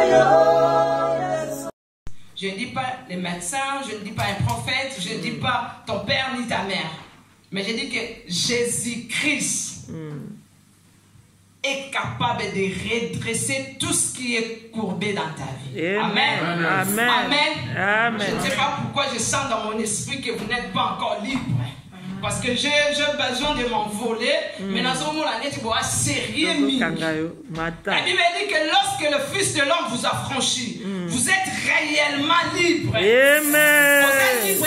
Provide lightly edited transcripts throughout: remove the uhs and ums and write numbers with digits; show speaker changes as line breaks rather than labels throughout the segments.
Je ne dis pas les médecins, je ne dis pas un prophète, je ne dis pas ton père ni ta mère. Mais je dis que Jésus-Christ est capable de redresser tout ce qui est courbé dans ta vie. Amen.
Amen.
Amen.
Amen.
Je ne sais pas pourquoi je sens dans mon esprit que vous n'êtes pas encore libre. Parce que j'ai besoin de m'envoler, mais dans ce moment-là, tu vois, sérieux. La Bible dit que lorsque le Fils de l'homme vous a franchi, vous êtes réellement libre.
Amen.
Vous êtes libre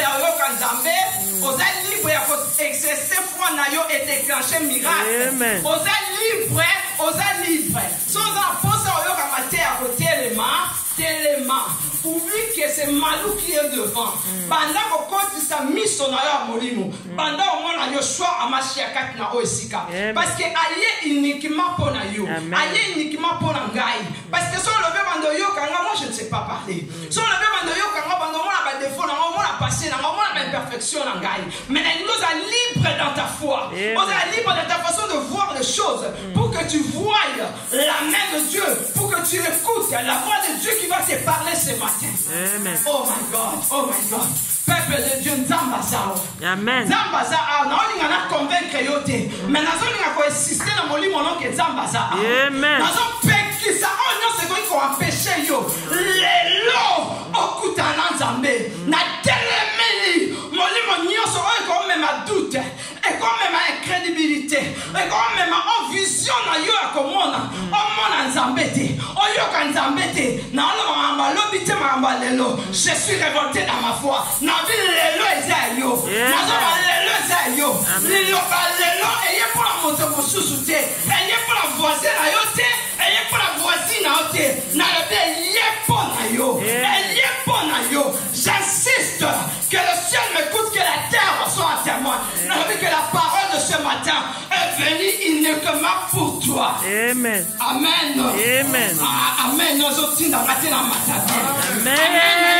vous êtes libre d'exercer foi et déclencher miracle. Vous êtes libre, vous êtes libre. Sans enfants, ça va mater à côté tellement. Oublie que c'est Malou qui est devant. Pendant que quand tu as mis son aïe à Molimo, pendant au moins le choix à Machiakat na Oesika. Parce que aïe uniquement pour Nayo, aïe uniquement pour Nangaï. Parce que sur le bébé de Yokanga, moi je ne sais pas parler. Sur le bébé de Yokanga, on a défaut, on a passé, on a imperfection Nangaï. Mais elle nous a libre dans ta foi. On est libre dans ta façon de voir les choses. Pour que tu voies la main de Dieu. Pour que tu écoutes la voix de Dieu qui va te parler ce matin. Amen. Oh my God, oh my God. Peuple de Dieu, Nzambazao. Amen. Nzambazao, na olinga na convaincre yote. Mais na zolinga ko insister na molimo non que Nzambazao. Amen. Na zo pekisa onyo se ko empêcher yo. Lelo okuta na Nzambe. Na telemeli molimo nyonso o ko même doute. Et comme même incrédibilité. Et comme même en vision na yo akomona. O mona Nzambe te. O yo ka Nzambe te. Na ono mamba lobite mamba lelo. Je suis révolté dans ma foi. Na vie lelo ezayo. Na zo ba lelo ezayo. Lelo ba lelo eye pour la moto mosusu te. Eye pour la voisine na yo te. Eye pour la voisine na yo te. Na le be eye pour na yo. Eye pour na yo. J'insiste que le ciel m'écoute, que la terre soit un témoin. Que la parole de ce matin est venue uniquement pour toi. Amen. Amen. Amen. Amen. Nous autres, dans la matin. Amen.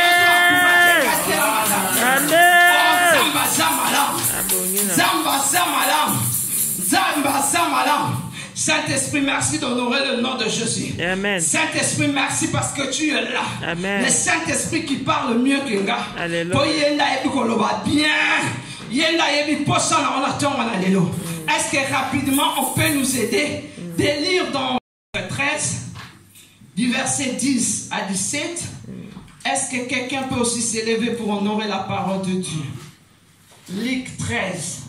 Amen. Saint-Esprit, merci d'honorer le nom de Jésus. Amen. Saint-Esprit, merci parce que tu es là. Amen. Le Saint-Esprit qui parle mieux que nga. Alléluia. Est-ce que rapidement on peut nous aider de lire dans 13 du verset 10 à 17? Est-ce que quelqu'un peut aussi s'élever pour honorer la parole de Dieu? Luc 13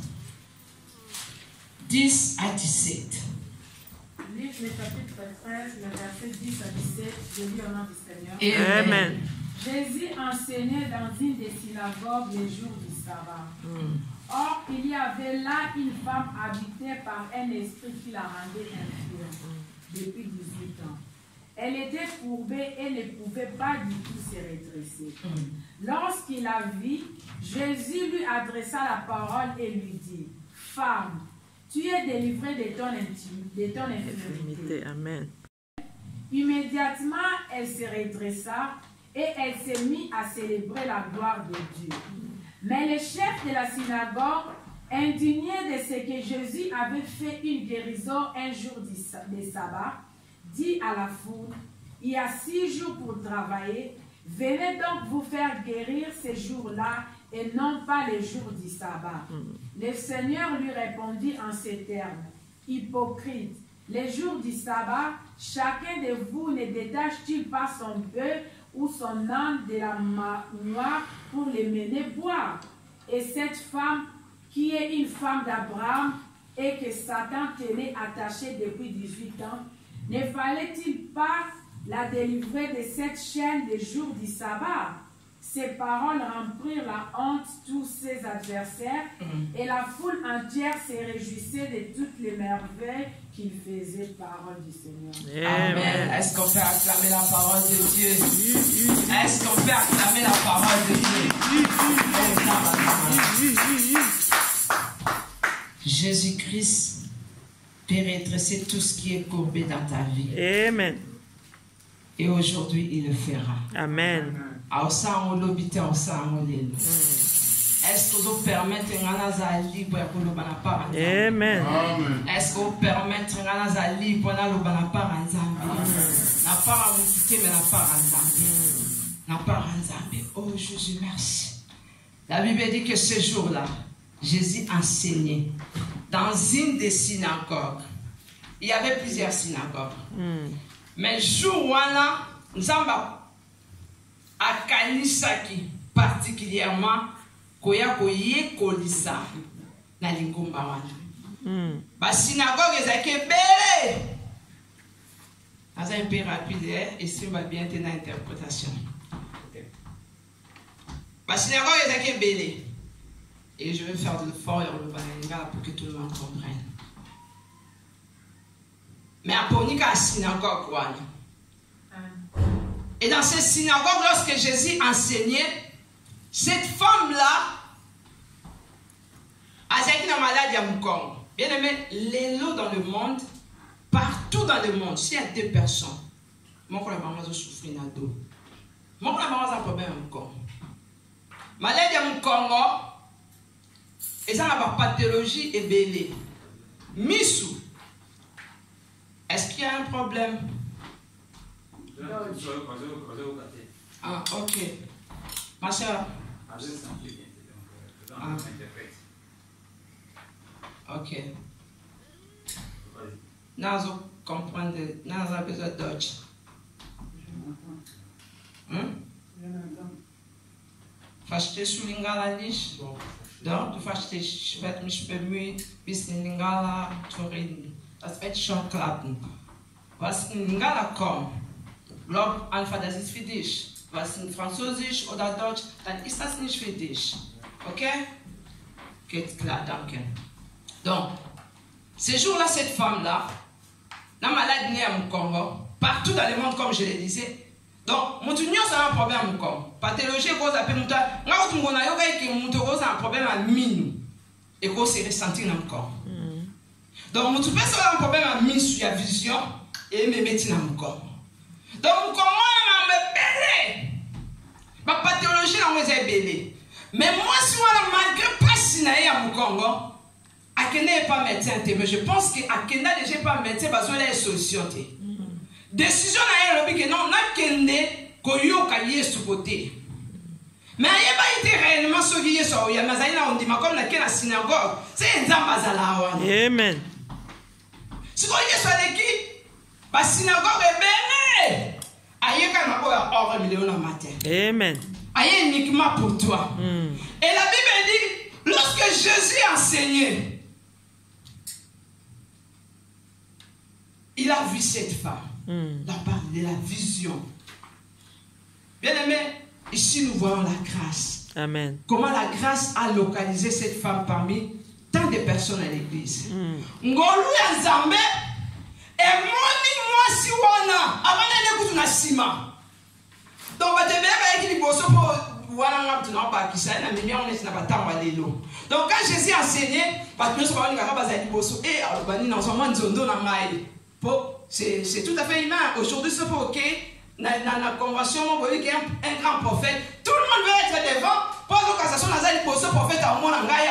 10 à 17.
Luc, le chapitre 13, le verset 10 à 17, je lis au nom du Seigneur.
Amen.
Jésus enseignait dans une des synagogues les jours du sabbat. Or, il y avait là une femme habitée par un esprit qui la rendait infirme depuis 18 ans. Elle était courbée et ne pouvait pas du tout se redresser. Lorsqu'il la vit, Jésus lui adressa la parole et lui dit, « Femme, tu es délivrée de ton infirmité. » Amen. Immédiatement, elle se redressa et elle s'est mise à célébrer la gloire de Dieu. Mais le chef de la synagogue, indigné de ce que Jésus avait fait une guérison un jour de sabbat, dit à la foule, « Il y a 6 jours pour travailler, venez donc vous faire guérir ces jours-là et non pas les jours du sabbat. » Le Seigneur lui répondit en ces termes, « Hypocrite, les jours du sabbat, chacun de vous ne détache-t-il pas son bœuf ou son âne de la manoir pour les mener boire? Et cette femme, qui est une femme d'Abraham et que Satan tenait attachée depuis 18 ans, ne fallait-il pas la délivrer de cette chaîne des jours du sabbat? » Ces paroles remplirent la honte tous ses adversaires et la foule entière se réjouissait de toutes les merveilles qu'il faisait, parole du Seigneur.
Amen. Est-ce qu'on peut acclamer la parole de Dieu? Est-ce qu'on peut acclamer la parole de Dieu? Jésus-Christ peut redresser tout ce qui est courbé dans ta vie.
Amen.
Et aujourd'hui, il le fera.
Amen.
Est-ce que vous permettez de libre pour le banapara?
Amen.
Est-ce que vous permettez de libre pour le banapara en Zambie? N'a pas quitter mais n'a pas en Zambie. N'a pas en Zambie. Oh Jésus, merci. La Bible dit que ce jour-là, Jésus enseignait dans une des synagogues. Il y avait plusieurs synagogues. Mais le jour où nous avons à Kanisaki, particulièrement, koya koye kolisa na lingomba wana. Ba synagogue ezaki ebele. Asa un peu rapide et si on va bien tenir l'interprétation. Ba synagogue ezaki ebele. Et je vais faire de l'effort pour que tout le monde comprenne. Mais à Ponika synagogue wana. Et dans cette synagogue, lorsque Jésus enseignait, cette femme-là, elle a une maladie à Moukongo. Bien aimé, les lots dans le monde, partout dans le monde, s'il y a 2 personnes, moi, je vais souffrir dans le dos. Moi, je vais un problème à Moukongo. Maladie à Moukongo, et ça n'a pas pathologie et belé. Missou, est-ce qu'il y a un problème? Ah, ok. Ma soeur. Ah. Ok. Nous comprenons, nous avons besoin d'autres. Faz-te lingala nish. Donc, tu faz-te chvet mich bemühen, bis in lingala zu reden. Das wird schon klappen. Was in lingala kommt, glaub einfach, das ist für dich. Was in Französisch oder Deutsch, dann ist das nicht für dich. Ok? Geht klar, danke. Donc, ce jour-là, cette femme-là, la maladie née à Moukongo, partout dans le monde, comme je le disais. Donc, mon union, ça a un problème à Moukongo. Pathologie, cause à Pémouta, on a un problème à Minou. Et qu'on s'est ressenti dans Moukongo. Donc, mon tupe, ça a un problème à Minou, il y a vision, et me mettre dans Moukongo. Donc, comment on me belé? Ma pathologie, on me belé. Mais moi, si on a malgré pas sinaï à Moukongo, Akene n'est pas médecin, mais je pense que Akene n'est pas médecin parce qu'il y a une solution. Décision n'a pas que non, Akene koyo kaye sous côté. Mais il n'y a pas été réellement ce qui est sur le Mazaïna, on dit, comme la synagogue, c'est un Zambazala.
Amen.
Si vous voyez sur l'équipe, la synagogue est bénie. Aïe, quand on a or million en matin.
Amen.
Aïe, uniquement pour toi. Et la Bible dit, lorsque Jésus enseignait, il a vu cette femme. La part de la vision. Bien aimé, ici nous voyons la grâce.
Amen.
Comment la grâce a localisé cette femme parmi tant de personnes à l'église. Ngolu ya Nzambe et moni moi si wana avant d'aller na sima. Donc ba tebe ba yiki liboso po wana ngam tuna ba kisa na mimi on est na batamba lelo. Donc quand Jésus enseignait, parce que nous sommes nga ba za liboso et alobani na so man zondo na ngai. C'est tout à fait humain. Aujourd'hui c'est pas OK. Dans la convention, vous voyez qu'il y a un grand prophète. Tout le monde veut être devant. Pas d'occasion, le prophète a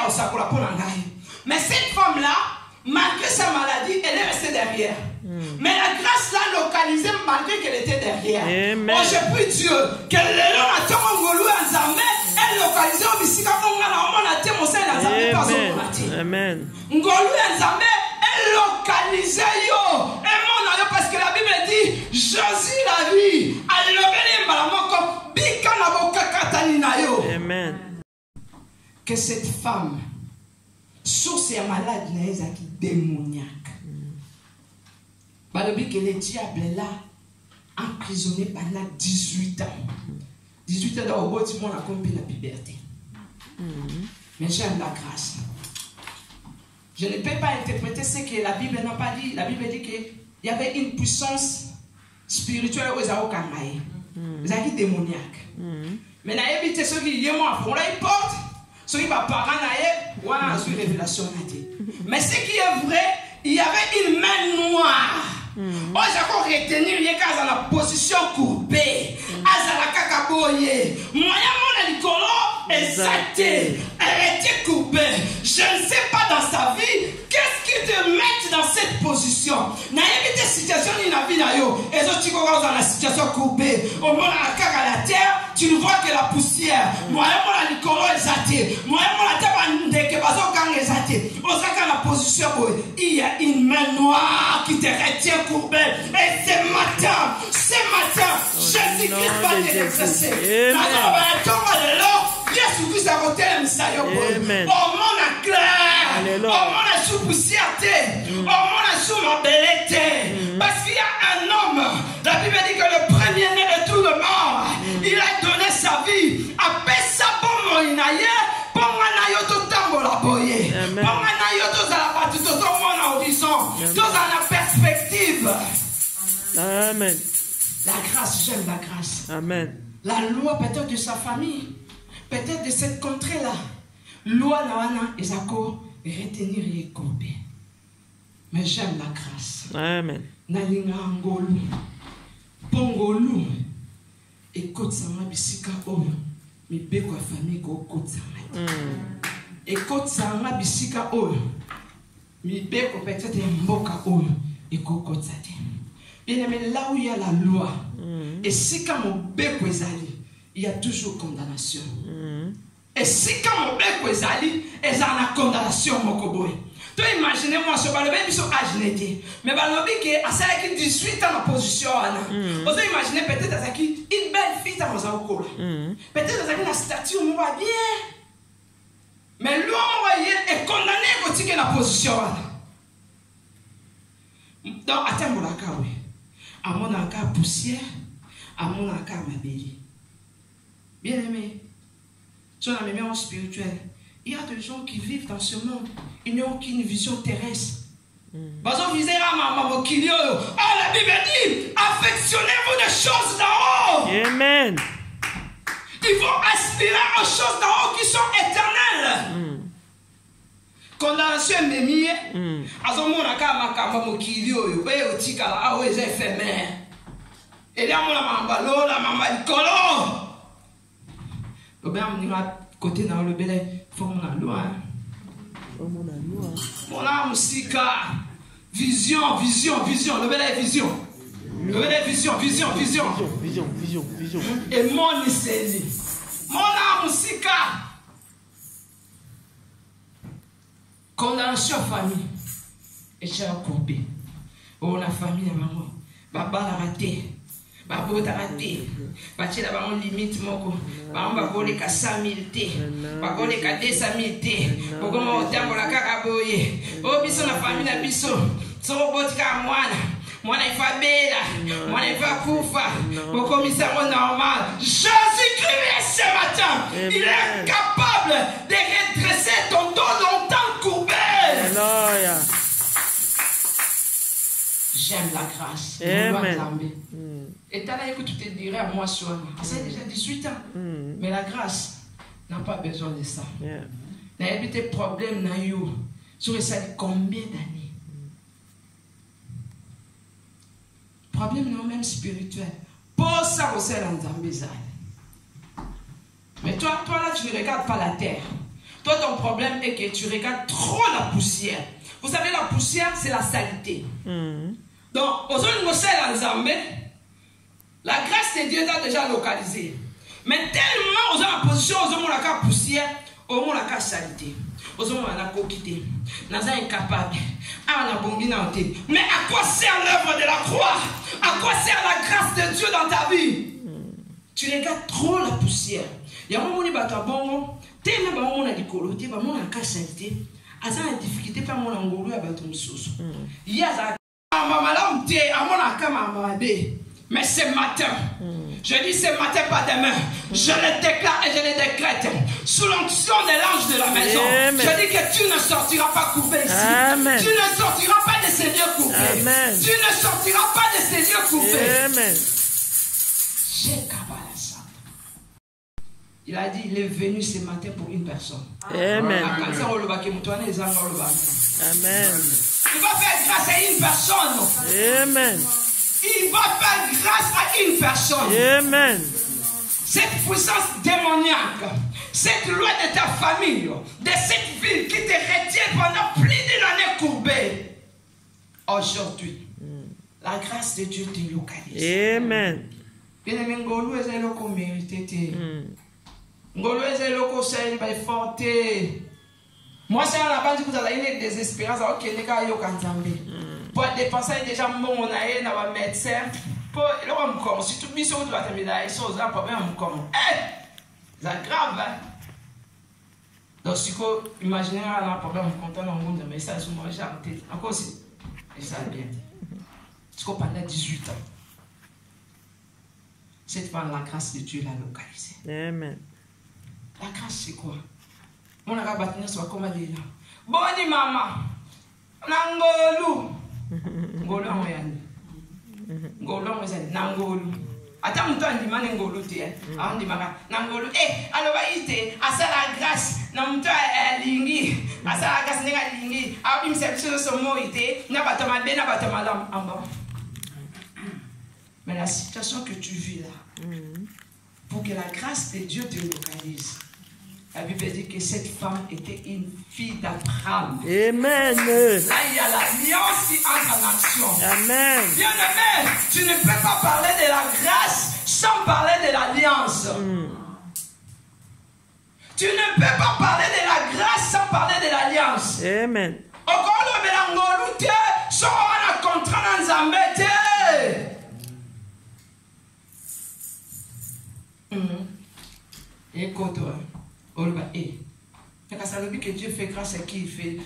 mais cette femme-là, malgré sa maladie, elle est restée derrière. Mais la grâce l'a localisée malgré qu'elle était derrière. Oh, je prie Dieu que le long à temps Ngolu Nzambe elle localisée au Bissika Fongana, on a témoigné Nzambe par son matin.
Amen.
Ngolu Nzambe elle localisée yo. Et mon Dieu, parce que la Bible dit Jésus la vie. Elle localisée malamoko comme bika na boka katani na yo.
Amen.
Que cette femme source et malade n'est qui démoniaque. Balobi que le diable est là, emprisonné pendant 18 ans. 18 ans dans le bâtiment, on a compris la liberté. Mais j'aime la grâce. Je ne peux pas interpréter ce que la Bible n'a pas dit. La Bible dit qu'il y avait une puissance spirituelle aux Aokamaï. Ils sont démoniaques. Mais il y a des gens qui portent. Ceux qui ne parlent pas, on a une révélation. Mais ce qui est vrai, il y avait une main noire. Oh, j'ai encore retenu les cas dans la position courbée. Azala kakaboye. Moyen mon alikolo exacté. je ne sais pas dans sa vie, qu'est-ce qui te met dans cette position? N'a pas de situation ni la vie d'ailleurs. Et si tu commences dans la situation courbée, au moment où la terre, tu ne vois que la poussière. Moi, je suis là, exaté. Moi, je suis dans la position où il y a une main noire qui te retient courbé. Et ce matin, Jésus-Christ va te l'exercer. Jésus-Christ a voté le message. Oh mon clair. Oh mon sous poussière. Oh mon sous ma belette. Parce qu'il y a un homme. La Bible dit que le premier-né de tout le monde, il a donné sa vie. Après ça, pour mon inaye, pour mon inayo tout tambo la boye. Pour mon inayo tout à la partie, tout mon horizon, tout à la perspective.
Amen.
La grâce, j'aime la grâce.
Amen.
La loi peut-être de sa famille, peut-être de cette contrée-là. Loi nawana ezako retenir les courbes. Mais j'aime la grâce.
Amen.
Nalinga ngolu, pongolu, écoute ça ma bisika oyo, mi beko famille ko écoute ça. Écoute ça ma bisika oyo, mi beko peut-être mboka oyo, écoute ça. Bien aimé, là où il y a la loi, et si quand mon beko ezali, il y a toujours condamnation. Et si quand mon beko ezali, il y a la condamnation mokoboy. Donc imaginez-moi, ce balobi ils sont âgés, mais balobi qui a 18 ans en position. Vous imaginez peut-être à une belle fille dans mon cours. Peut-être à la statue on voit bien. Mais l'homme est condamné pour tirer la position. Donc attends mon cas oui. À mon cas poussière, à mon cas ma belle. Bien aimé, sur la mémoire spirituelle. Il y a des gens qui vivent dans ce monde. Ils n'ont aucune vision terrestre. La Bible dit, affectionnez-vous des choses d'en haut.
Amen.
Ils vont aspirer aux choses d'en haut qui sont éternelles. Condamnation mémie. Côté dans le belé, faut mon loi. Mon âme sika. Vision. Le belé vision. Le belé vision. Et mon iseli. Mon âme sika. Condamnation famille. Et j'ai un courbé. Oh la famille maman. Baba la raté. Babo ta raté. Bati la baron limite moko. Baron bakole ka 100 000 te. Bakole ka 200 000 te. Boko mo tambola kaka boye. O biso na famille na biso. So botika mwana. Mwana ifa bela. Mwana ifa kufa. Boko misamo normal. Jésus-Christ ce matin. Il est capable de redresser ton dos longtemps courbé.
Alléluia.
J'aime la grâce.
Amen.
Et t'as là, écoute, tu te dirais à moi, soir. C'est déjà 18 ans. Mais la grâce n'a pas besoin de ça. N'a pas de problème, n'a eu. Sur ça, combien d'années? Problème non même spirituel. Pour ça, vous êtes en Zambézal. Mais toi là, tu ne regardes pas la terre. Toi, ton problème est que tu regardes trop la poussière. Vous savez, la poussière, c'est la saleté. Donc, aujourd'hui, nous sommes en Zambé. La grâce de Dieu t'a déjà localisé. Mais tellement aux en position, aux hommes la poussière, aux hommes la saleté, aux hommes la coquité, nous sommes incapables. Mais à quoi sert l'œuvre de la croix? À quoi sert la grâce de Dieu dans ta vie? Tu regardes trop la poussière. Il y a un moment où tu as bon, tu as un moment où tu as dit, tu as un moment où tu as saleté, tu as une difficulté, tu as un moment où tu as un sous. Il y a mais ce matin, je dis ce matin, pas demain, je le déclare et je le décrète sous l'onction de l'ange de la maison. Amen. Je dis que tu ne sortiras pas coupé ici. Amen. Tu ne sortiras pas de ces lieux coupés. Amen. Tu ne sortiras pas de ces lieux coupés. Amen. Il a dit, il est venu ce matin pour une personne. Amen. Amen. Il va faire grâce à une personne. Amen. Il va faire grâce à une personne. Amen. Cette puissance démoniaque, cette loi de ta famille, de cette ville qui te retient pendant plus d'une année courbée. Aujourd'hui, la grâce de Dieu te localise.
Amen.
Bien-aimé, Ngolo est le qu'on mérite. Ngolo est le qu'on s'est forte. Moi, c'est à la base que vous avez une désespérance. Ok, les gars, ils ont pour dépenser déjà mon aïe dans ma médecin. Pour le rendre si tout le monde doit terminer, ils sont là pour bien encore. C'est grave, hein? Donc, si vous imaginez un problème content dans le monde, mais ça, c'est moi, j'ai arrêté. Encore aussi, et ça bien. Parce que pendant 18 ans, cette femme, la grâce de Dieu l'a localisée.
Amen.
La grâce, c'est quoi? Mon arabatine soit comme elle est là. Boni maman, Nangolu. Ngolo en moyenne. Ngolo en moyenne, Nangolu. Attends, tu as dit que Ngolo t'es. Ah, on dit Nangolu. Eh, alors va y aller. À ça la grâce. Non, tu as lingi. À ça la grâce, n'est-ce lingi. Ah, il me semble que ce mot était. N'a pas ta main, n'a pas ta madame. En bas. Mais la situation que tu vis là, pour que la grâce de Dieu te localise, la Bible dit que cette femme était une fille d'Abraham.
Amen.
Là, il y a l'alliance qui entre en action.
Amen.
Bien-aimé, tu ne peux pas parler de la grâce sans parler de l'alliance. Tu ne peux pas parler de la grâce sans parler de l'alliance.
Amen.
Encore le mélange, tu es un contrat dans Zambé. Écoute-toi. Et ça veut dire que Dieu fait grâce à qui il fait.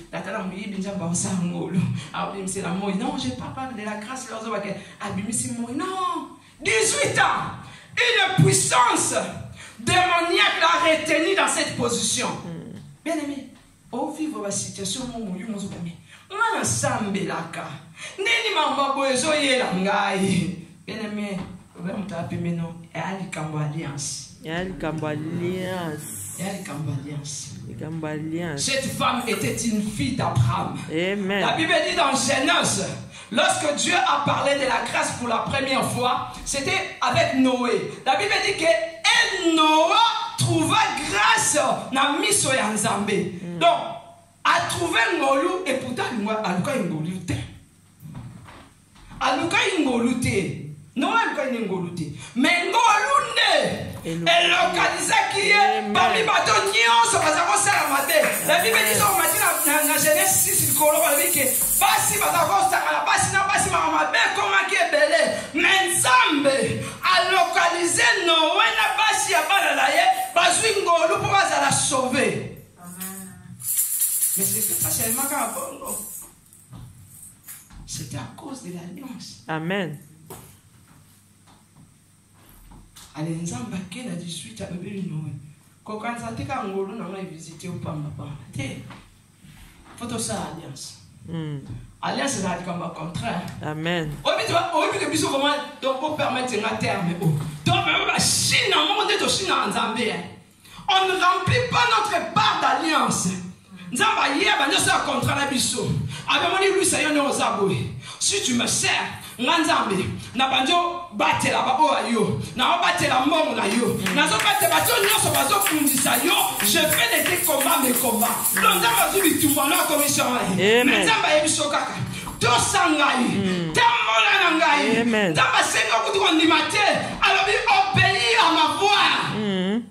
Non, je ne parle pas de la grâce. Non, 18 ans. Une puissance démoniaque l'a retenu dans cette position. Bien aimé, au vivre la situation, on a ensemble là. Nini mama boezo yela ngai. Bien aimé, on t'a appelé maintenant. Et Ali Kambo Alliance. Cette femme était une fille d'Abraham. La Bible dit dans Genèse, lorsque Dieu a parlé de la grâce pour la première fois, c'était avec Noé. La Bible dit que Noé trouva grâce dans Miso ya Nzambe. Donc, a trouvé Ngolu et pourtant Aluka Ngolu te. Aluka Ngolu te. Non, Aluka Ngolu te. Mais Ngolu ne. Et localisé qui est parmi les bateaux nyons, la Bible dit dans Genèse 6, il dit que Basi comment qui est belé. Mais Nzambe a localisé Noé na Basi à Balalaye, Bazui Ngolu pour la sauver. Mais c'était pas seulement qu'à Bongo. C'était à cause de l'alliance.
Amen.
Allez, Nzamba qui a 18 à bébé Noé. Quand on a Ngolo, on a visité au Pamba. Faut tout ça, alliance. Alliance, c'est le contraire.
Amen.
Au lieu de bisous, comment donc permettre un terme. Donc, la Chine, on est aussi dans Nzambé. On ne remplit pas notre part d'alliance. Nzamba, hier, on a un contrat à bisous. Avec mon lui, ça y est, on a si tu me sers, Nzambe, na banjo batela ba oyo, na batela mbongo na yo. Na zo batela bato nyonso bazo kundisa yo, je fais des combats mes combats. Donc Nzamba zu bitumba na commission. Mais Nzamba yebiso kaka. To sangai, tamola na ngai. Nzamba senga kutu kondimate, alors bi obéir à ma voix. Amen.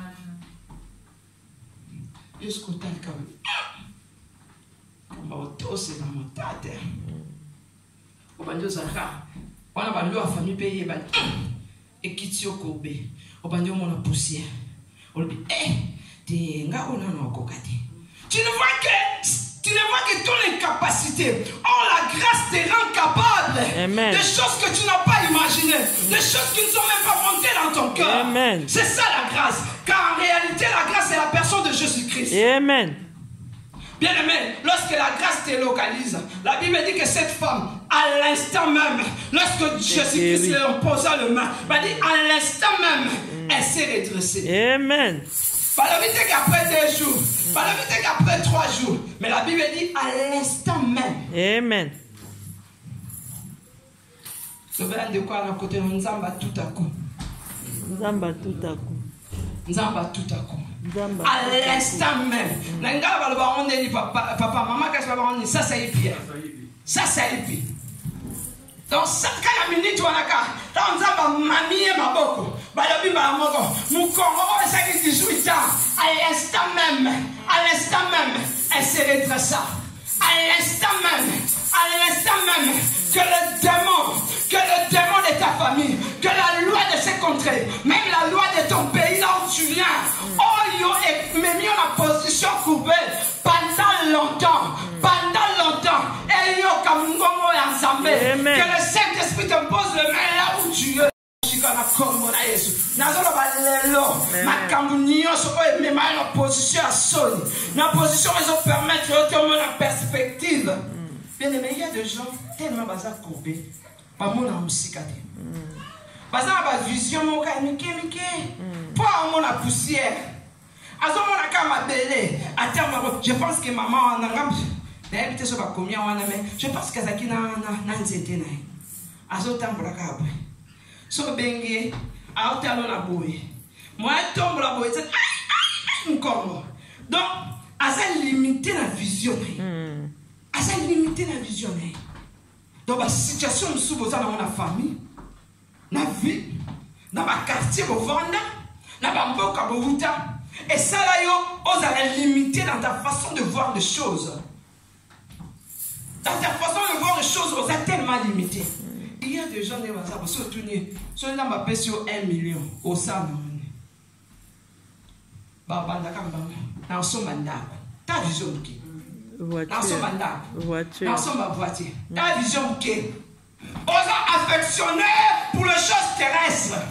Jusqu'au temps comme auto c'est dans mon tête. On a une famille payée et qui tient au Kobe. On a une poussière. On dit, tu ne vois que ton incapacité. Oh, la grâce te rend capable. Amen. Des choses que tu n'as pas imaginées. Des choses qui ne sont même pas montées dans ton cœur. C'est ça la grâce. Car en réalité, la grâce est la personne de Jésus-Christ. Amen. Bien aimé, lorsque la grâce te localise, la Bible dit que cette femme, à l'instant même, lorsque Jésus-Christ lui posa le main, elle dit à l'instant même, elle s'est redressée. Amen. Pas la vérité qu'après 2 jours, pas la vérité qu'après 3 jours, mais la Bible dit à l'instant même. Amen. Le verre de quoi à côté de Nzamba tout à coup. Nzamba tout à coup. Nzamba tout à coup. À l'instant même. Papa, maman, qu'est-ce que va dire? Ça, c'est épié. Ça, c'est épié. Donc, ça, quand la minute, on a mamie et ma boko. Balobi Balamoko. Mon corps, ça qui 18 ans. À l'instant même, elle se redressa. À l'instant même, que le démon de ta famille, que la loi de ces contrées, même la loi de ton pays là où tu viens, oh yo, m'a mis en position courbée pendant longtemps. Et yo, comme Ngomo et Ensemble, que le Saint-Esprit te pose le main là où tu es. La position ils ont permettre de la perspective. Bien aimé, il y a des gens tellement bazar courbés, pas mon amusikate. Bazar ba vision mon ka mike, pas mon la poussière. Azo mon ka ma belé. Attends, je pense que maman en angam. D'ailleurs, peut-être pas combien on a mais je pense que ça qui na nzete na. Azo tambula ka après. So bengue a otalo la boye moi tombe la boye encore donc à ça limiter la vision donc la situation sous dans la famille la vie dans ma quartier au vanda na bamboka bovuta et ça là yo osa limiter dans ta façon de voir les choses dans ta façon de voir les choses osa tellement limité. Il y a des gens qui vont se tourner. Si on a payé sur 1 million, au sein de dans son mandat, ta vision qui dans son mandat, dans son voiture, ta vision qui on a affectionné pour les choses terrestres.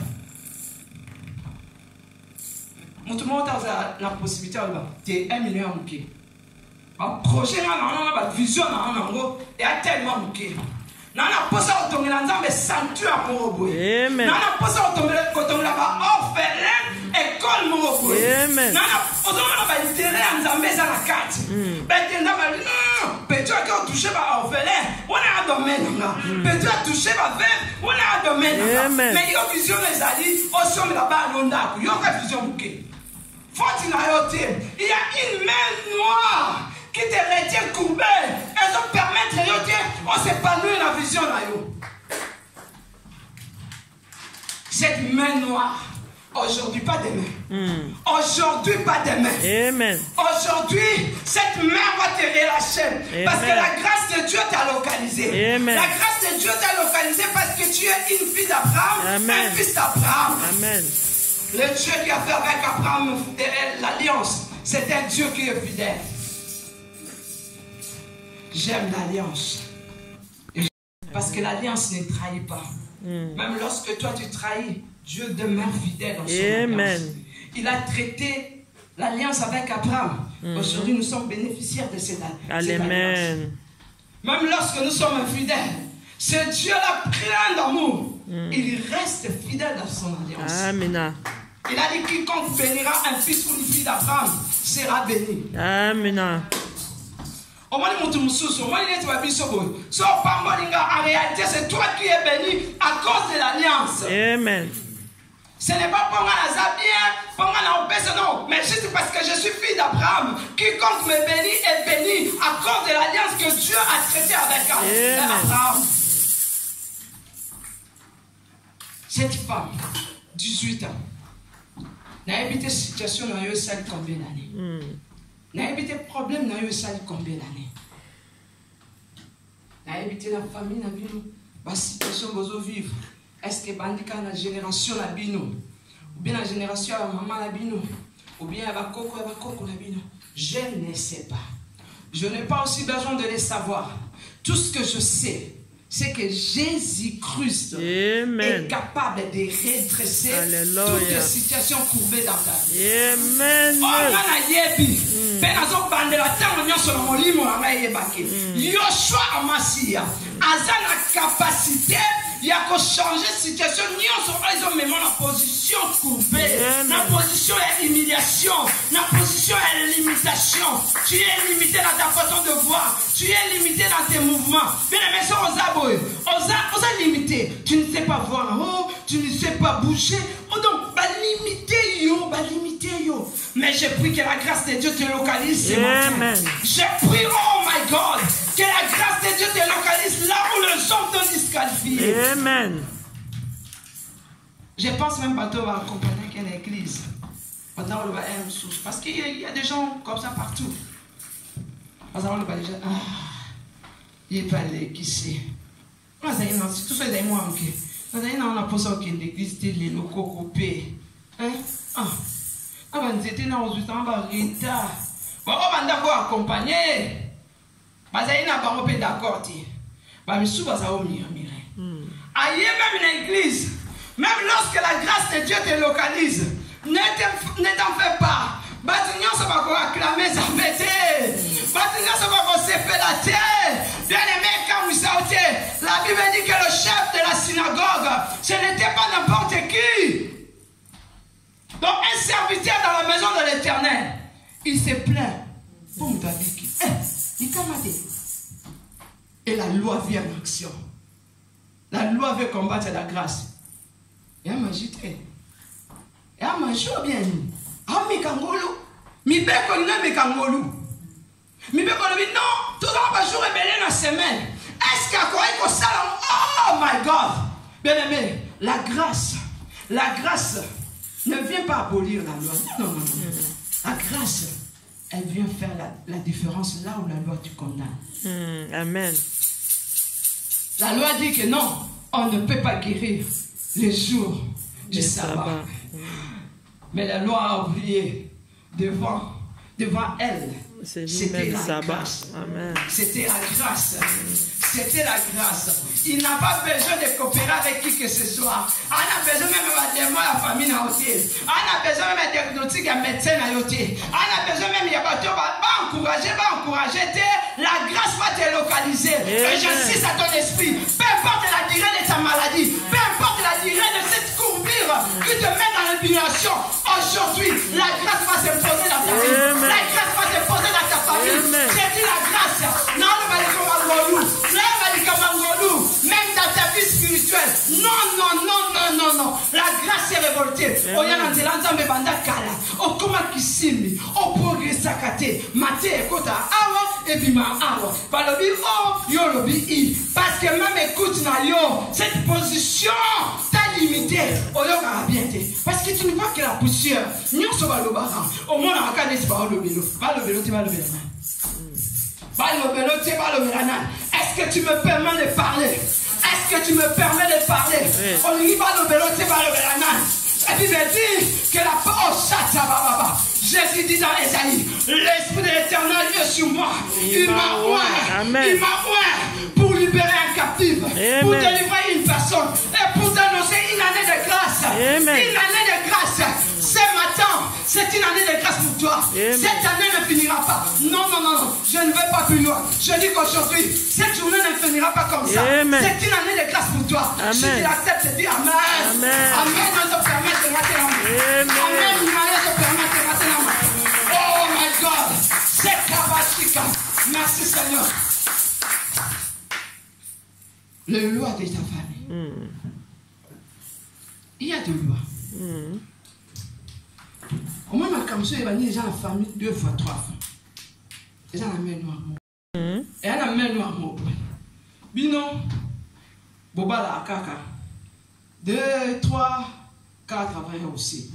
Tout le monde a la possibilité de 1 million qui un projet, une vision, et a tellement bouquet. Nana posa otonga nzambe sanctuaire moroboye. Amen. Nana posa otonga ba orphelin école moroboye. Amen. Nana otonga ba intérêt nzambe za la carte. Betenda ba non, Pédio qui a touché ba orphelin, on a un domaine là. Pédio a touché ba veuve, on a un domaine là. Mais yo vision les ali, au somme là-bas londa, yo ka vision bouquet. Fortina yote, il y a une main noire qui te retient courbé, elles ont permettre de on s'épanouit la vision là. Cette main noire, aujourd'hui pas demain. Aujourd'hui pas demain. Amen. Aujourd'hui, cette main va te relâcher. Amen. Parce que la grâce de Dieu t'a localisé. Amen. La grâce de Dieu t'a localisé parce que tu es une fille d'Abraham, un fils d'Abraham. Amen. Le Dieu qui a fait avec Abraham l'alliance, c'est un Dieu qui est fidèle. J'aime l'alliance. Parce que l'alliance ne trahit pas. Même lorsque toi tu trahis, Dieu demeure fidèle dans son alliance. Il a traité l'alliance avec Abraham. Aujourd'hui, nous sommes bénéficiaires de cette alliance. Même lorsque nous sommes infidèles, ce Dieu-là plein d'amour, il reste fidèle dans son alliance. Amen. Il a dit quiconque bénira un fils ou une fille d'Abraham sera béni. Amen. En réalité, c'est toi qui es béni à cause de l'alliance. Amen. Ce n'est pas pour moi la bien, pour moi la personne, non, mais juste parce que je suis fille d'Abraham. Quiconque me bénit est béni à cause de l'alliance que Dieu a traitée avec Abraham. Cette femme, 18 ans, n'a évité situation dans une salle combien d'années? N'a évité problème dans une salle combien d'années? N'a évité la famille dans une situation que vous vivez. Est-ce que bandika la génération la bino, ou bien la génération la maman la bino, ou bien la coco la bino? Je ne sais pas. Je n'ai pas aussi besoin de les savoir. Tout ce que je sais, c'est que Jésus-Christ est capable de redresser toutes les situations courbées dans ta vie. Amen. Yoshua Amasia a la capacité de changer la situation. Ils ont même la position courbée, la position est humiliation, la position est limitation. Tu es limité dans ta façon de voir, tu es limité dans tes mouvements. Bien aimé, ça on a limité. Tu ne sais pas voir en haut, tu ne sais pas bouger. Donc, limité yo. Mais je prie que la grâce de Dieu te localise ce
Amen.
matin. Je prie, oh my God, que la grâce de Dieu te localise là où les hommes t'ont disqualifié.
Amen.
Je pense même pas que tu vas accompagner quelle église. Pendant le parce qu'il y a des gens comme ça partout. Pendant le déjà, il n'est pas allé qui c'est. Moi, c'est tout ça, c'est moi. On a posé l'église, les locaux coupés. Hein? On va dire, on va retard. On va d'accord accompagner. On va d'accord. On va souvent ça au milieu. Aïe, même une église, même lorsque la grâce de Dieu te localise, ne t'en fais pas. Bâtiment, ça va acclamer sa fête. Bâtiment, ça va se faire la terre. Bien aimé, quand vous sautez, la Bible dit que le chef de la synagogue, ce n'était pas n'importe qui. Donc, un serviteur dans la maison de l'Éternel, il se plaint. Pour me dire qui? Il camate. Et la loi vient en action. La loi veut combattre la grâce. Et elle m'a dit, et elle m'a dit, bien. Ah, mais Kangolo. Mi be konina me Kangolo. Mi be konina non. Tout le monde va jouer rebelle la semaine. Est-ce qu'il y a quoi qu'on salon? Oh my God. Bien aimé, la grâce ne vient pas abolir la loi. Non. La grâce, elle vient faire la différence là où la loi te condamne.
Amen.
La loi dit que non, on ne peut pas guérir les jours du sabbat. Mais la loi a oublié devant elle. C'était la grâce. C'était la grâce. C'était la grâce. Il n'a pas besoin de coopérer avec qui que ce soit. On a besoin même de la famille. On a besoin même de diagnostic à médecin. On a besoin même de encourager. La grâce va te localiser. Et j'insiste à ton esprit. Peu importe la durée de ta maladie. Peu importe la durée de cette courbure qui te met dans l'ébullition. Aujourd'hui, la grâce va se poser dans ta vie. La grâce va se poser dans ta famille. J'ai dit la grâce. Non, le même dans ta vie spirituelle. Non. La grâce est révoltée. Oyana nzelanda mbanda kala. Okoma kisimi. Oprogressa kate. Mate ekota awa ebima awa. Balobi o yolobi i. Parce que même écoute na yo, cette position t'a limité. Oyoka bien te. Parce que tu ne vois que la poussière. Nyonso balobara. Au moins na kanesi ba olobelo. Balobelo te balobela. Est-ce que tu me permets de parler? Est-ce que tu me permets de parler? On y va le vélo, c'est pas le vélanan. Et puis il dit que la parole Jésus dit dans Esaïe, l'Esprit de l'Éternel est sur moi. Il m'a oint pour libérer un captif, pour délivrer une personne et pour annoncer une année de grâce. Une année de grâce. Ce matin, c'est une année de grâce pour toi. Cette année ne finira pas. Non. Je ne vais pas plus loin. Je dis qu'aujourd'hui, cette journée ne finira pas comme ça. C'est une année de grâce pour toi. Si tu l'acceptes, je dis Amen. Amen. On te permet de rater la main. Amen. On te permet de rater la main. Oh my God. C'est Kabashika. Merci Seigneur. Le loi de ta famille. Il y a des lois. Au moins, ma comme ça, il va dire les gens en famille 2 fois, 3 fois. Les gens la main noire. Et elle a la main noire. Bino, Boba la kaka. 2, 3, 4 après aussi.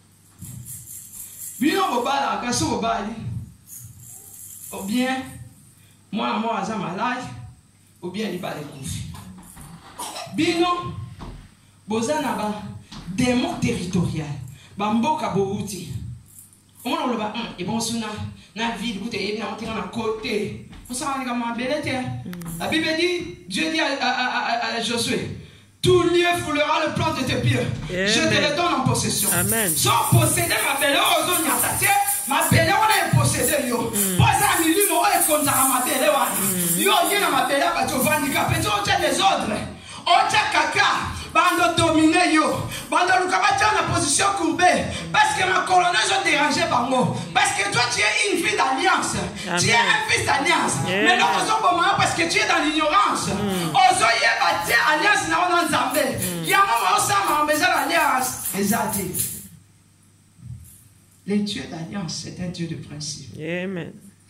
Bino, Boba la kaka, so Boba dit. Ou bien, moi, à ça malade, ou bien, il va les confier. Bino, Bozanaba, démon territorial. Bamboka Boruti. On le va, et bon, sous la ville, vous êtes à côté. Vous savez comment la Bible dit, Dieu dit à Josué, tout lieu foulera le plan de tes pieds. Je te le donne en possession. Sans posséder ma belle, ma belle, on a possédé. Moi, ça m'a dit, moi, je compte à ma belle. Yo, il y a ma belle, tu vas handicapé, tu as des ordres. On t'a caca. Bando dominé yo, bando lukabati en position courbée, parce que ma colonneuse ont dérangé par moi, parce que toi tu es une fille d'alliance, tu es un fils d'alliance, mais non aux hommes parce que tu es dans l'ignorance, aux oye bâtir alliance na on Nzambe, il y a un moment où ça m'a besoin d'alliance, exact. Le Dieu d'alliance, c'est un Dieu de principe.
Amen.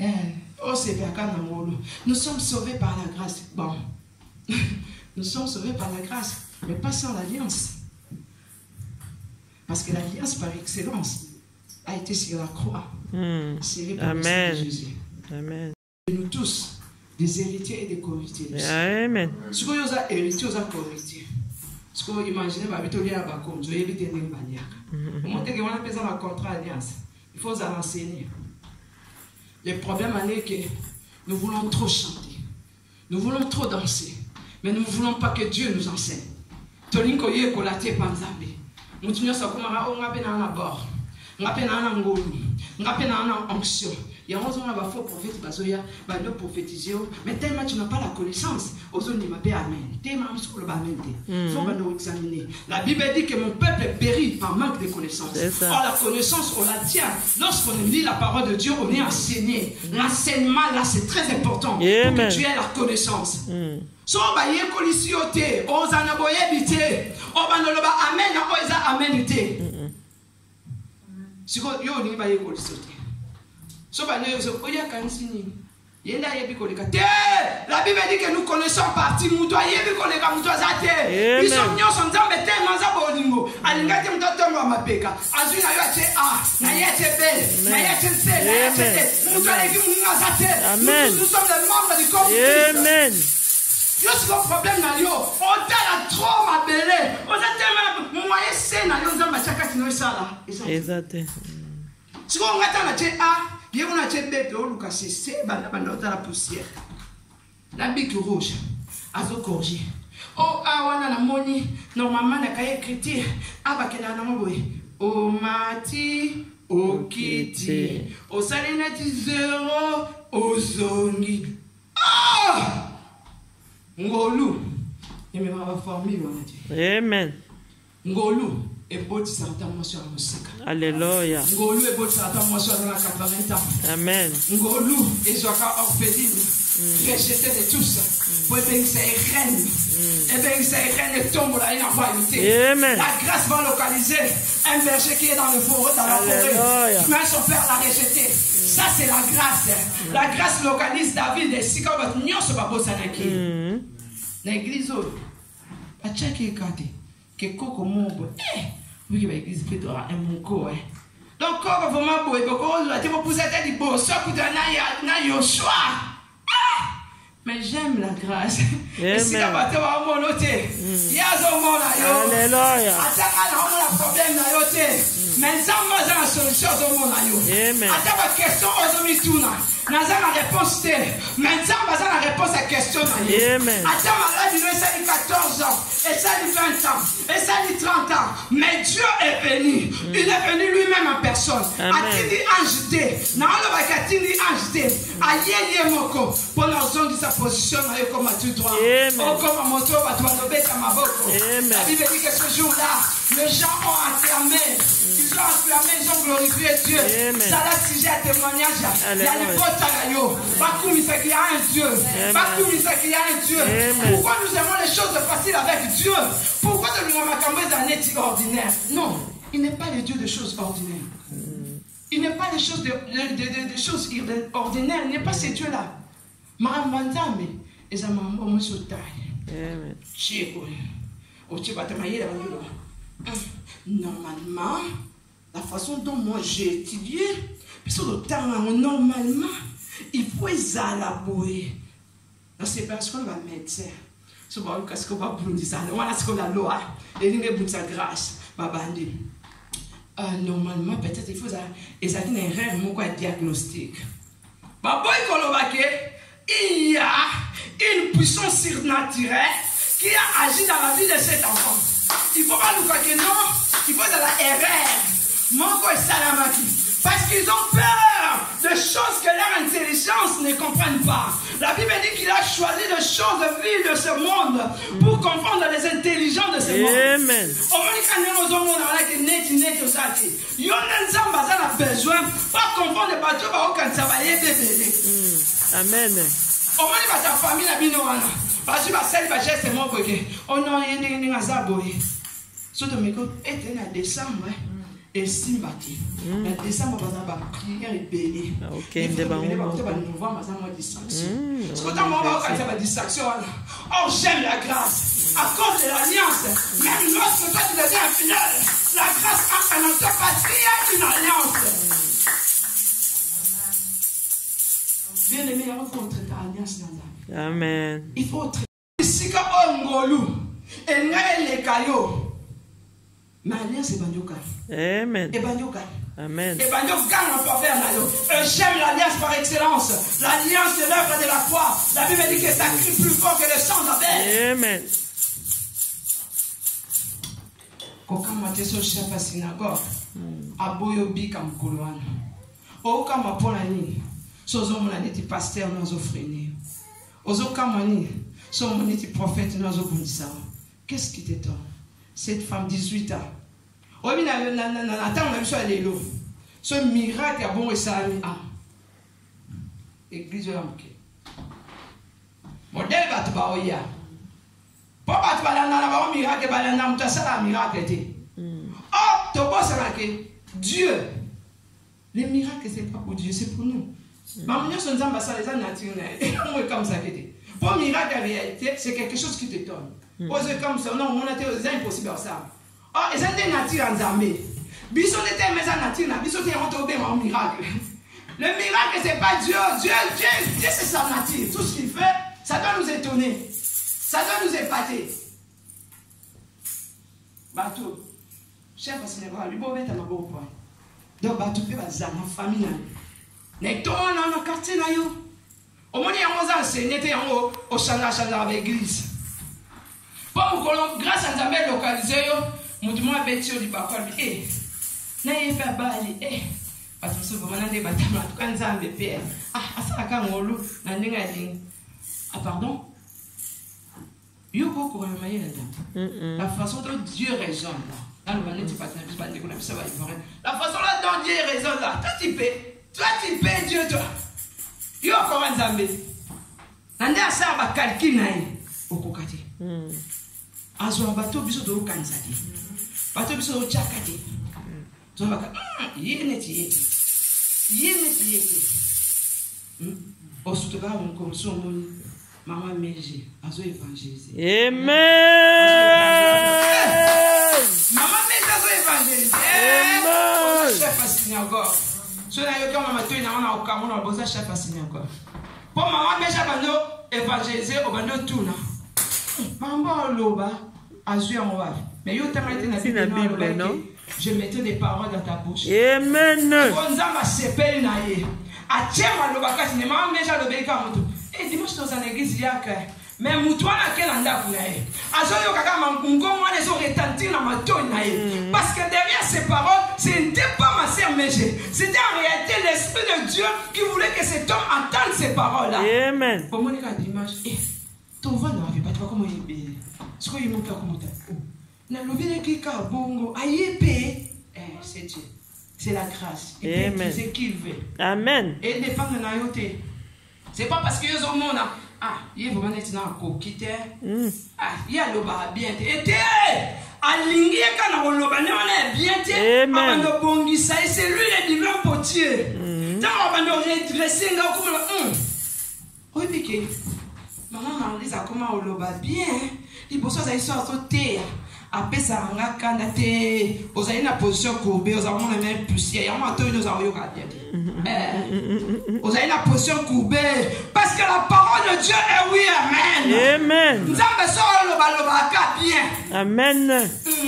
Nous sommes sauvés par la grâce. Bon, nous sommes sauvés par la grâce, mais pas sans l'alliance. Parce que l'alliance par excellence a été sur la croix.
Amen. Jésus. Amen.
Et nous tous, des héritiers et des co-héritiers.
Amen.
Ce que vous avez hérité, vous avez co-héritier. Ce que vous imaginez, vous avez hérité, vous avez hérité de manière. Au moment où vous avez besoin d'un contrat d'alliance, il faut vous renseigner. Le problème est que nous voulons trop chanter, nous voulons trop danser, mais nous ne voulons pas que Dieu nous enseigne. Tolinko ye kolate panzambe. Mutunyo sakumara o ngape na bord. Ngape na ngolu. Ngape na onction. Il y a un faux prophète bazoya, ba le prophétiser, mais tellement tu n'as pas la connaissance, ozoni m'a amen. Tellement sur le amen. Faut nous examiner. La Bible dit que mon peuple périt par manque de connaissance. Or la connaissance on la tient. Lorsqu'on lit la parole de Dieu, on est enseigné. L'enseignement là c'est très important pour que tu aies la connaissance. So ba ye kolisiote, ozana boyebite, obanoloba amen na oza amenité. Siko yo ni ba ye kolisiote. La Bible dit que nous connaissons partie moutoua. Ils sont mignons, sont tellement bolingo. Alingati mtoto wa mapeka. Azuna yo ate A, na yete B, na yete C, na yete D. Moutoua leki munga zate. Nous sommes les membres du corps. Amen. Lorsque le problème na yo, on t'a trop ma belé. On a tellement moyen c'est na yo zamba chaka tino sala.
Exact.
Si on ngata na che A, bien on a che B, on luka c'est banda la poussière. La bique rouge, azo corrigé. Oh awana na moni, normalement na kaye écriture, abakela na moboy. O mati, o kiti, o salina ti zéro, o zongi. Ah! Ngolu, et me va former
Amen.
Ngolu et boti sarata motion la musique.
Alléluia.
Ngolu et boti sarata motion dans 80 ans.
Amen.
Ngolu et Zoka orpheline, rejeté de tous. Pour bien c'est reine. Et bien c'est reine et tombe là une royauté.
Amen.
La grâce va localiser un berger qui est dans le forêt, dans la forêt. Mais son père l'a rejeté. Ça c'est la grâce. La grâce localise David et si quand votre nion se va bosser avec qui. L'église, à chaque écart, que coco mombo, oui, l'église peut être un monco. Donc, quand vous m'avez dit, vous êtes dit, bon, ça coûte un Yoshua. Mais j'aime la grâce. Et si la bataille va au monoté, il y a un monde à yo.
Alléluia.
Attends, on a un problème à yoté. Mais ça, moi, j'ai la solution au monde à yo. Attends, ma question, aujourd'hui, tout là. N'a pas la réponse, mais ça, j'ai la réponse à la question. Attends, ma rêve, il a 14 ans, et ça, il 20 ans, et ça, il 30 ans. Mais Dieu est venu. Il est venu lui-même en personne. A-t-il angeté? Non, on va qu'il angeté. Aïe, moko. Pour la zone de sa position, comme tu dois. Oh, comme un moto, va toi, le bec à ma boque. La Bible dit que ce jour-là, les gens ont acclamé. Ils ont acclamé, ils ont glorifié Dieu. Ça, là, si j'ai un témoignage, il y a les potes à l'aïo. Bakoum, il sait qu'il y a un Dieu. Bakoum, il sait qu'il y a un Dieu. Pourquoi nous aimons les choses faciles avec Dieu? Pourquoi nous avons un éthique ordinaire? Non, il n'est pas le Dieu de choses ordinaires. Il n'est pas les choses de choses ordinaires. Il n'est pas ce Dieu-là. Marambanzambe, et ça m'a mis sur taille. Normalement, la façon dont moi j'ai étudié, normalement, il faut élaborer. C'est parce qu'on va médecin. C'est parce qu'on va brûler ça. On va ce qu'on a loi. Et il y a une grâce. Normalement, peut-être il faut une erreur, mon diagnostic. Il y a une puissance surnaturelle qui a agi dans la vie de cet enfant. Il faut pas nous croire que non, il faut de la erreur. Mongo et Salamaki. Parce qu'ils ont peur de choses que leur intelligence ne comprenne pas. La Bible dit qu'il a choisi des choses viles de ce monde pour comprendre les intelligents de ce monde. Amen.
Amen.
Et Simbati. La décembre, on va prier et bénir.
Ok,
on va distraction. Ce que on va faire distraction. Oh, j'aime la grâce. À cause de l'alliance, même lorsque toi tu deviens fidèle, la grâce a annoncé parce qu'il y a une alliance. Bien aimé, il faut traiter l'alliance dans la vie.
Amen.
Il faut traiter. Si quand on ngolou, et les cailloux. Mais l'alliance est bandoka.
Amen.
Et bandoka.
Amen.
Et bandoka on peut faire nayo. J'aime l'alliance par excellence. L'alliance de l'œuvre de la croix. La Bible dit que ça crie plus fort que le sang d'Abel.
Amen.
Quand on a été chef à synagogue, à Boyobi comme Koulouane. Au Kama Polani, Sozo Monaniti pasteur nous offreni. Ozo Kamani, son moniti prophète nous offreni. Qu'est-ce qui t'étonne? Cette femme 18 ans. Oh, mais attends, on a vu ça à l'élo. Ce miracle a bon et ça a mis à. Église de l'Amérique. Modèle va te baoya. Pour pas te balancer, un miracle, balancer, ça la miracle était. Oh, tu vois ça là que Dieu. Les miracles, c'est pas pour Dieu, c'est pour nous. Maman, nous sommes ambassadeurs, les gens naturels. On est comme ça qui était. Pour miracle, la réalité, c'est quelque chose qui t'étonne. Osez comme ça, non, on a été aux impossibles ça. Oh, et ça était nature en Zambie. Bisson était mais en nature, Bisson était retombé en miracle. Le miracle, c'est pas Dieu. Dieu, c'est sa nature. Tout ce qu'il fait, ça doit nous étonner. Ça doit nous épater. Bateau. Chef au Sénégal, lui, bon, à ma bon point. Donc, bateau, peut être ma famille. N'est-ce pas dans le quartier là, yo? Au moins, il y a 11 ans, c'est n'était en haut, au chanda avec l'église. Grâce à Zambé localisé, je me suis dit, eh, n'ayez pas bali, eh, parce que vous avez des bâtiments, quand Zambé père, ah, ça a quand on ah, pardon? La façon dont Dieu raisonne là, la façon dont Dieu raisonne là, toi tu paies Dieu, toi. Yo, comment Zambé? Nande a ça va calculer au kokati. Azo bateau biso do kansati. Bateau biso do chakati. To baka yene ti yete. Osutoka on comme son moni. Maman Méji, azo évangéliser.
Amen.
Maman Méji azo évangéliser. Amen. Chef à synagogue. Cela yo comme maman toi na au Cameroun on bossa chef à synagogue. Pour maman Méji bando évangéliser au bando tout na. Maman loba azui en wa. Mais yo tama été na Bible non? Je mettais des paroles dans ta bouche.
Amen.
Bonza ma sepeli na ye. Achema loba kasi ne maman Méji lobe ka mutu. Et dimanche dans une église, il y a que. Mais moutoua n'a qu'elle en a pour elle. Azoyo kaka mangungo, moi les ont retenti dans ma tonne. Parce que derrière ces paroles, ce n'était pas ma sœur Méji. C'était en réalité l'Esprit de Dieu qui voulait que cet homme entende ces paroles-là.
Amen.
Pour moi, dimanche, ton voix n'arrive pas, tu vois comment il est bien. Ce qu'il monte comme ça. N'a l'obéi qui a bongo, aïe paix. C'est Dieu. C'est la grâce.
Amen.
C'est qui il veut.
Amen.
Et ne pas de naïveté. C'est pas parce que ils ont mon il est vraiment maintenant coquille. Ah, il y a le bar bien. Et aligné quand on le bar on est bien. Avant de bondir ça, c'est lui le divin potier. Tant on va nous redresser là comme oui piqué. Maman m'a dit ça comment on le bar bien. Il faut ça ils sont sauter. Après ça on a candidaté aux aïna position courbée aux amants la même poussière. On m'a nous avons eu aux aïna position courbée parce que la parole de Dieu est oui amen.
Amen.
Nous avons besoin le bien.
Amen.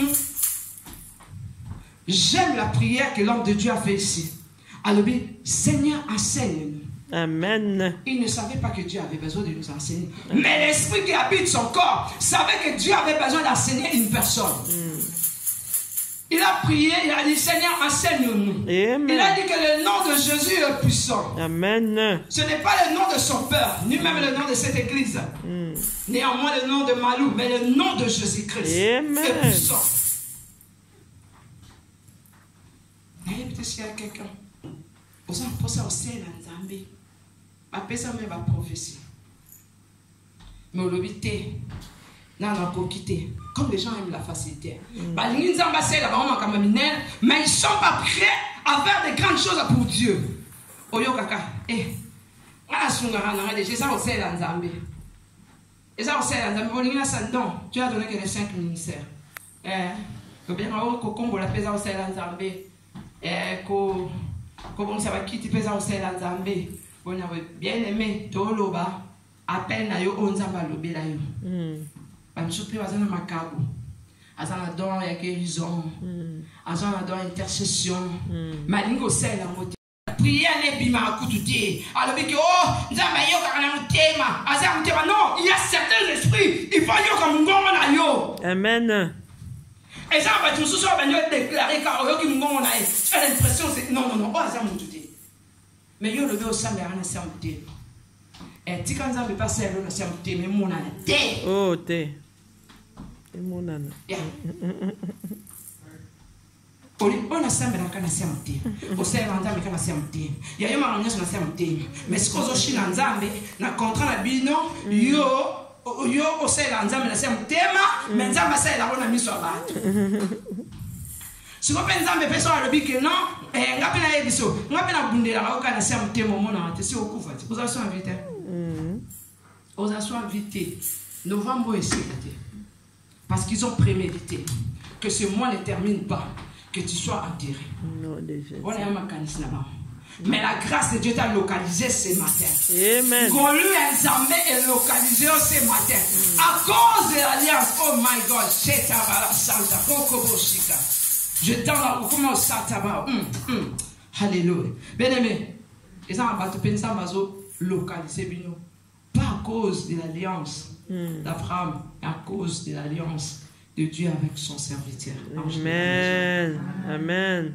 J'aime la prière que l'homme de Dieu a fait ici. Alors Seigneur enseigne-nous.
Amen.
Il ne savait pas que Dieu avait besoin de nous enseigner. Mais l'esprit qui habite son corps savait que Dieu avait besoin d'enseigner une personne. Il a prié, il a dit Seigneur, enseigne-nous. Il a dit que le nom de Jésus est puissant.
Amen.
Ce n'est pas le nom de son père, ni même le nom de cette église. Néanmoins le nom de Malou, mais le nom de Jésus-Christ est puissant. Peut-être s'il y a quelqu'un. Vous avez posé au ciel en Zambie. Ma personne même va prophétie. Mais au lobité, Comme les gens aiment la facilité. Mais ils ne sont pas prêts à faire de grandes choses pour Dieu. Oyo kaka. Tu as donné que les 5 ministères. Bien aimé, Toloba, à peine à yo onzamba lobela yo. Bamsupri bazana makabu. Azana don ya guérison. Azana don intercession. Malingo sel la moté. Prière les bima kututi. Alors que oh, nzamba yo kana mutema. Azana mutema non, il y a certains esprits, il faut yo comme ngongo na yo.
Amen.
Et ça va tout ça va nous déclarer car yo qui ngongo na yo. J'ai l'impression c'est non, oh azana mututi. Mais yo le veut au samedi à la samedi. Et tu quand ça me passe à la samedi mais mon âne.
Oh té. Et mon âne.
On a samedi dans la samedi. Au samedi dans la samedi. Il y a eu ma réunion sur la samedi. Mais ce qu'on a aussi dans Zambé, na contrat na bino yo au samedi dans Zambé la samedi mais Zambé ça la on a mis sur bas. Si vous pensez que personne a le que non, on a bien ébiso, on a bien abondé la roca na siam témo mona, c'est au coup fait. Vous avez invité. Vous avez invité. Novembre est sécurité. Parce qu'ils ont prémédité que ce mois ne termine pas, que tu sois enterré.
Non déjà.
On a un mécanisme là-bas. Mais la grâce de Dieu t'a localisé ce matin.
Amen.
Golu Nzambe est localisé ce matin. À cause de l'alliance, oh my God, c'est Tabara Santa, Kokobo Shika. Je tends la comment ça tabac. Alléluia. Bien aimé, ils ont abattu Pensambazo localisé bino. Pas à cause de l'alliance d'Abraham, mais à cause de l'alliance de Dieu avec son serviteur.
Amen. Amen.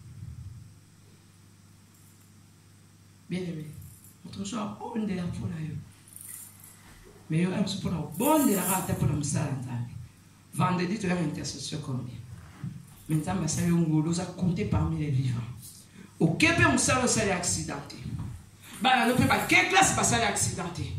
Bien aimé, notre choix bon de la pour la yo. Mais yo aime pour la bonne de la rate pour la msala nzambe. Vendredi tu as une intercession combien? Maintenant, ça y a compté parmi les vivants. Au Québec, on sait que c'est accidenté. Bah, ne peut pas. Quelle classe passe à accidenté?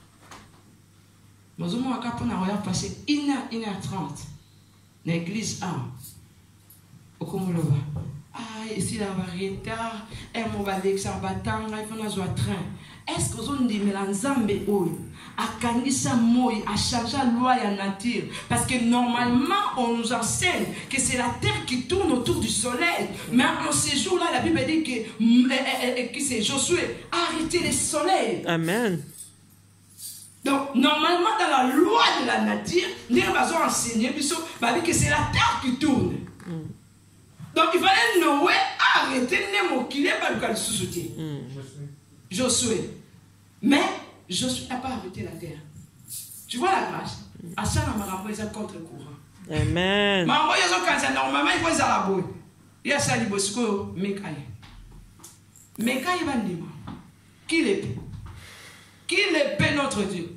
Nous avons passé 1h30. L'église 1. Au Komolova. Ah, ici, la variété. Et mon balai, ça va attendre. Il faut nous avoir train. Est-ce que vous avez dit, mais l'ensemble a kanisa moi, a changé la loi et la nature? Parce que normalement, on nous enseigne que c'est la terre qui tourne autour du soleil. Mais en ce jour-là, la Bible dit que c'est Josué, arrêtez le soleil.
Amen.
Donc, normalement, dans la loi de la nature, nous avons enseigné que c'est la terre qui tourne. Donc, il fallait Noé arrêter Nemo qui n'est pas le cas de sous-soutien. Josué. Mais Josué n'a pas arrêté la terre. Tu vois la grâce? À ça, on m'a renvoyé contre-courant.
Amen.
Mais envoyé ça normalement, il faut ça la boue. Il y a ça, il faut que Mekaï. Mekaï va dire qui l'épée? Qui l'épée notre Dieu?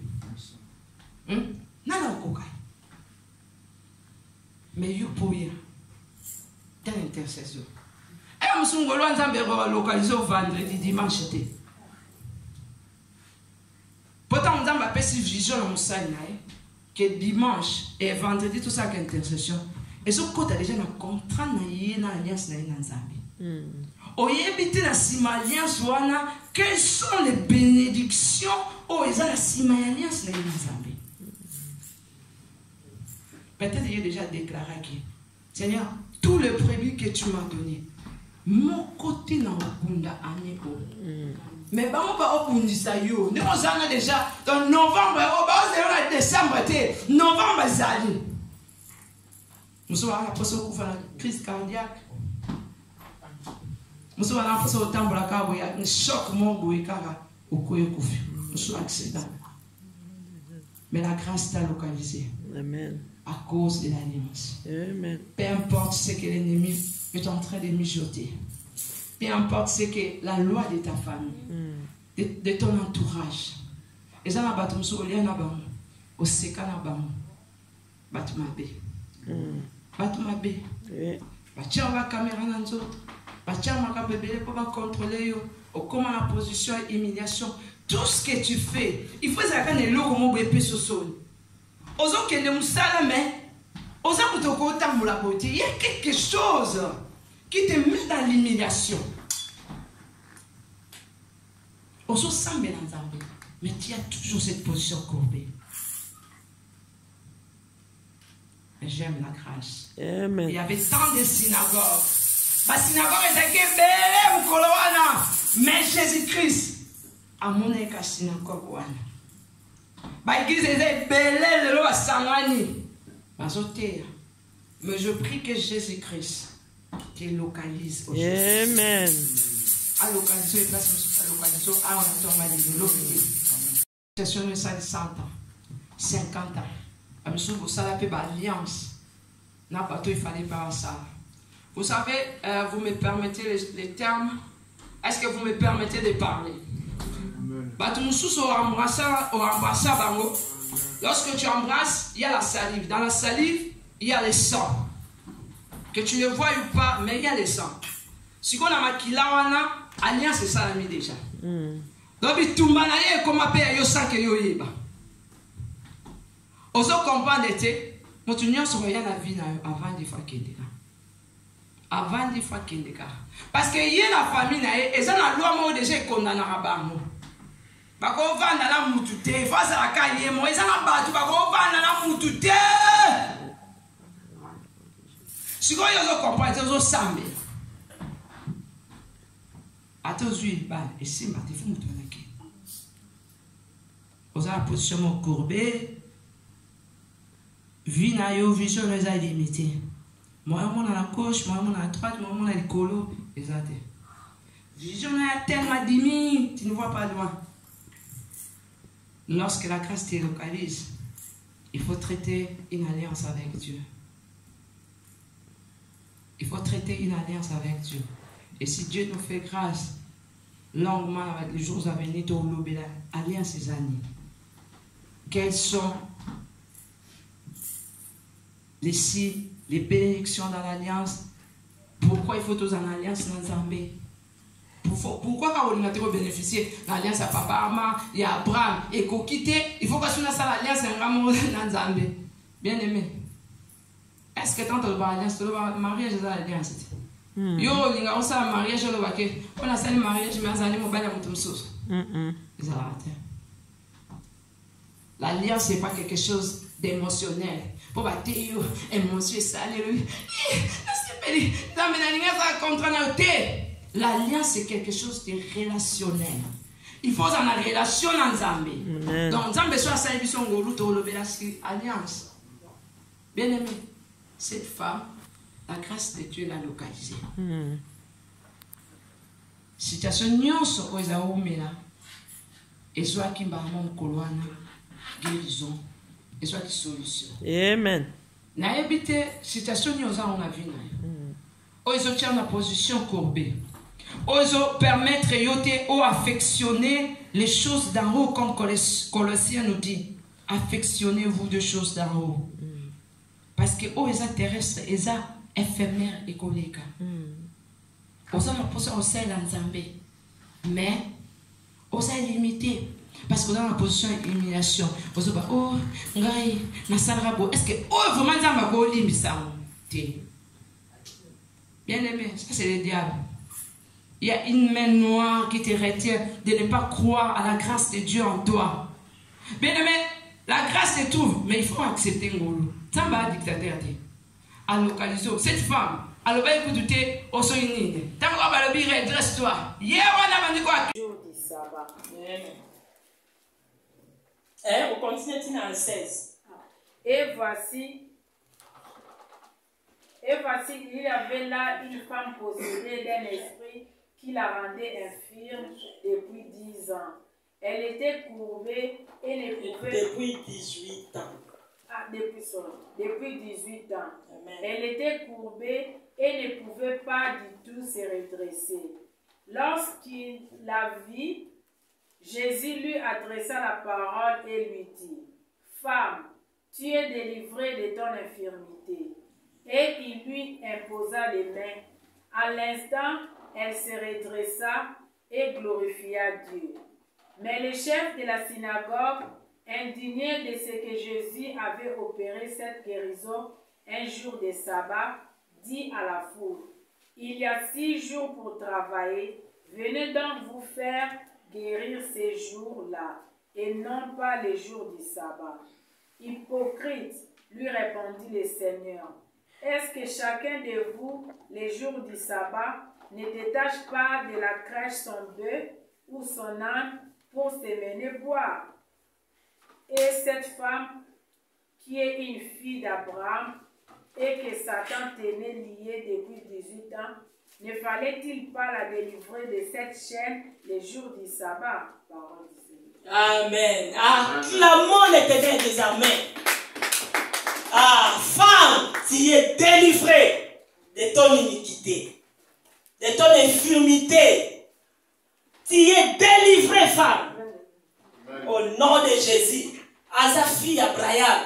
Non, Kokai. Mais il faut y dans l'intercession. Et on s'est localisé au vendredi, dimanche. Pourtant, on a fait une vision dans le que dimanche et vendredi, tout ça qui est intercession. Et ce côté déjà un contrat dans l'alliance de Nzambe. Au yébité la alliance quelles sont les bénédictions où ils ont la alliance de Nzambe. Peut-être il a déjà déclaré que Seigneur, tout le prévu que tu m'as donné, mon côté dans le Bunda Aneko. Mais bon, on va au Bundisa yo. Nous avons déjà dans novembre, au décembre, novembre, Zali. Nous sommes à la poste au la crise cardiaque. Nous sommes à la poste au temps pour la cabo, il y a un choc mon bouékara au Koyo Koufi. Nous sommes accidents. Mais la grâce t'a localisé.
Amen.
À cause de l'alliance.
Amen.
Peu importe ce que l'ennemi est en train de mijoter. Peu importe ce que la loi de ta famille, de ton entourage. Et ça, on a battu au lien au seka na bam. Battu ma bé. Battu ma bé. Battu ma caméra dans l'autre. Battu ma bébé pour contrôler yo. Au comment la position et humiliation. Tout ce que tu fais, il faut savoir que les lots comme au BP sur sol. Il y a quelque chose qui te met dans l'humiliation. Mais tu as toujours cette position courbée. J'aime la grâce.
Amen.
Il y avait tant de synagogues. La synagogue était mais Jésus-Christ a mon synagogue. L'église était belle, mais je prie que Jésus-Christ te localise aujourd'hui.
Amen.
À localiser, place à localiser, à on a de 100 ans, 50 ans. À monsieur, vous savez, l'alliance. N'a pas tout, il fallait pas ça. Vous savez, vous me permettez les termes. Est-ce que vous me permettez de parler? Lorsque tu embrasses, il y a la salive. Dans la salive, il y a le sang. Que tu ne vois ou pas, mais il y a le sang. Si on a maquillé, alliance, c'est ça, l'ami déjà. Donc, tout le monde a comme appelé yo sang que yo yeba. Oso comprendre était, mon union sur rien la vie avant des fois qu'il est là. Avant des fois qu'il est là. Parce que y a la famille et ça n'a loi moi déjà condamné à bamo. Bako vanda la mutute, face à la caille moi, ça n'a pas tu bako vanda la mutute. Si vous avez compris, c'est au sambe. À tous huit balles, et si ma te fous mouton qui. Vous avez la position courbée. Vie na yo, vision nous a limité. Moi, on a la gauche, moi, on a la droite, moi, on a le colo. Exact. Vision a tellement diminué, tu ne vois pas loin. Lorsque la grâce te localise, il faut traiter une alliance avec Dieu. Il faut traiter une alliance avec Dieu. Et si Dieu nous fait grâce, longuement avec les jours à venir, tu as l'alliance ces années. Quelles sont les signes, les bénédictions dans l'alliance? Pourquoi il faut tous en alliance dans Zambé? Pourquoi quand on a bénéficié de l'alliance à Papa Arma, il y a Abraham et Kokité, il faut que tu aies l'alliance dans Zambé? Bien aimé. Est-ce que tant que l'alliance, le mariage est l'alliance? Yo, il y a aussi un mariage, on a un mariage, mais on a un mariage. L'alliance, ce n'est pas quelque chose d'émotionnel. Pour battre, émotion, ça, l'alliance, c'est quelque chose de relationnel. Il faut en la relation dans Zambé. Donc, Zambé soit sa émission, alliance. Bien aimé, cette femme, la grâce de Dieu l'a localisée. Situation nyonso oza umela. Et soit qui m'a mon colonne, guérison. Et soit qui solution.
Amen.
Na habité situation nyonso on a vu na. Ozo tient la position courbée. Ozo permettre yote ou affectionner les choses d'en haut comme Colossiens nous dit. Affectionnez-vous de choses d'en haut. Parce que oza terrestre eza éphémère et collègue. Oza ma position au sein d'Anzambé. Mais oza limité. Parce que dans la position d'humiliation, vous avez oh, est-ce que oh, vraiment ça m'a limité? Bien aimé, ça c'est le diable. Il y a une main noire qui te retient de ne pas croire à la grâce de Dieu en toi. Bien aimé, la grâce c'est tout, mais il faut accepter Ngolo. Ça va dictateur. À l'occasion, cette femme, à l'occasion de te au soigner. Tant qu'on va le dire, redresse-toi. Hier on a vendu quoi?
On continue dans le 16.
Et voici, il y avait là une femme possédée d'un esprit qui la rendait infirme depuis 10 ans. Elle était courbée et ne pouvait...
Depuis 18 ans.
Ah, depuis 18 ans.
Amen.
Elle était courbée et ne pouvait pas du tout se redresser. Lorsqu'il la vit, Jésus lui adressa la parole et lui dit, « Femme, tu es délivrée de ton infirmité. » Et il lui imposa les mains. À l'instant, elle se redressa et glorifia Dieu. Mais le chef de la synagogue, indigné de ce que Jésus avait opéré cette guérison un jour de sabbat, dit à la foule, il y a 6 jours pour travailler, venez donc vous faire guérir ces jours-là, et non pas les jours du sabbat. Hypocrite, lui répondit le Seigneur, est-ce que chacun de vous, les jours du sabbat, ne détache pas de la crèche son bœuf ou son âne pour se mener boire? Et cette femme, qui est une fille d'Abraham, et que Satan tenait liée depuis 18 ans, ne fallait-il pas la délivrer de cette chaîne les jours du sabbat? Parole du Seigneur.
Amen. Acclamons l'Éternel des armées. Ah, femme, tu es délivrée de ton iniquité, de ton infirmité. Tu es délivrée, femme. Au nom de Jésus. À sa fille Abraham.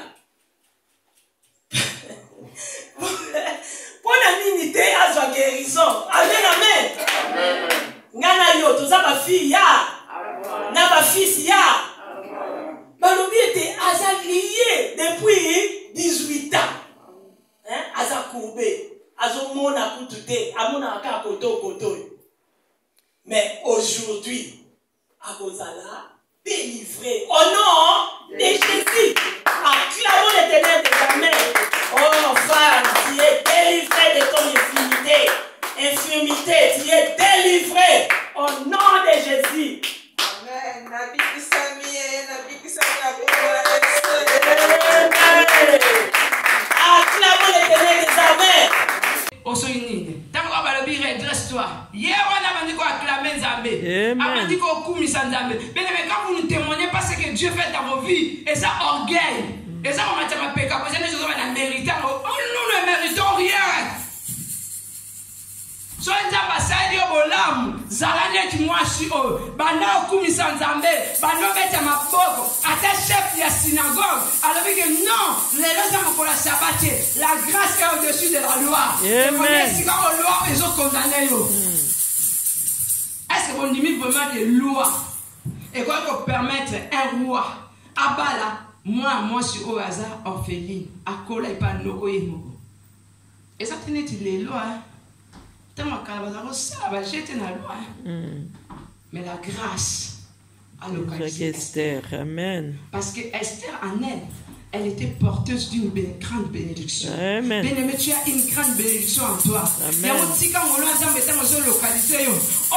Pour la dignité, à sa guérison. Amen, amen. Ngana yo, tout ça, ma fille, ya. Na ma fils, ya. Balobi était à sa lié depuis 18 ans. Hein? À sa courbée. À son monde à coutouté. À mon aka koto. Mais aujourd'hui, à Gozala, délivré au nom de Jésus. Acclamons l'Éternel des armées. Oh femme, tu es délivré de ton infirmité, tu es délivré au nom de Jésus.
Amen.
Acclamons l'Éternel des armées.
Osoinine. Tango balobi redresse-toi. Hier on a dit qu'on acclamer Nzambe. On dit qu'on kumisa Nzambe. Mais quand vous nous témoignez pas ce que Dieu fait dans vos vies, et ça orgueil. Et ça on m'a dit ma péché. Parce que nous avons mérité. Nous ne méritons rien. So Nzamba sali obolam. Zalane ki mwasi o. Banda kumisa Nzambe. Banda beta maboko. Ata chef ya synagogue. Alors que non, les gens ont la sabbaté. La grâce est au-dessus de la loi.
Amen.
Si quand la loi, ils ont condamné. Est-ce que vous dites vraiment des lois? Et quoi qu'on permettre un roi à Bala, moi, je suis au hasard orpheline. À Kola, il parle no oimo. Et ça, c'est les lois. Tellement ça, j'étais dans la loi. Mais la grâce a localisé
Esther. Amen.
Parce que Esther en elle était porteuse d'une grande bénédiction.
Amen.
Bien-aimé, tu as une grande bénédiction en toi.
Amen.
Il y a aussi quand on l'a localisé.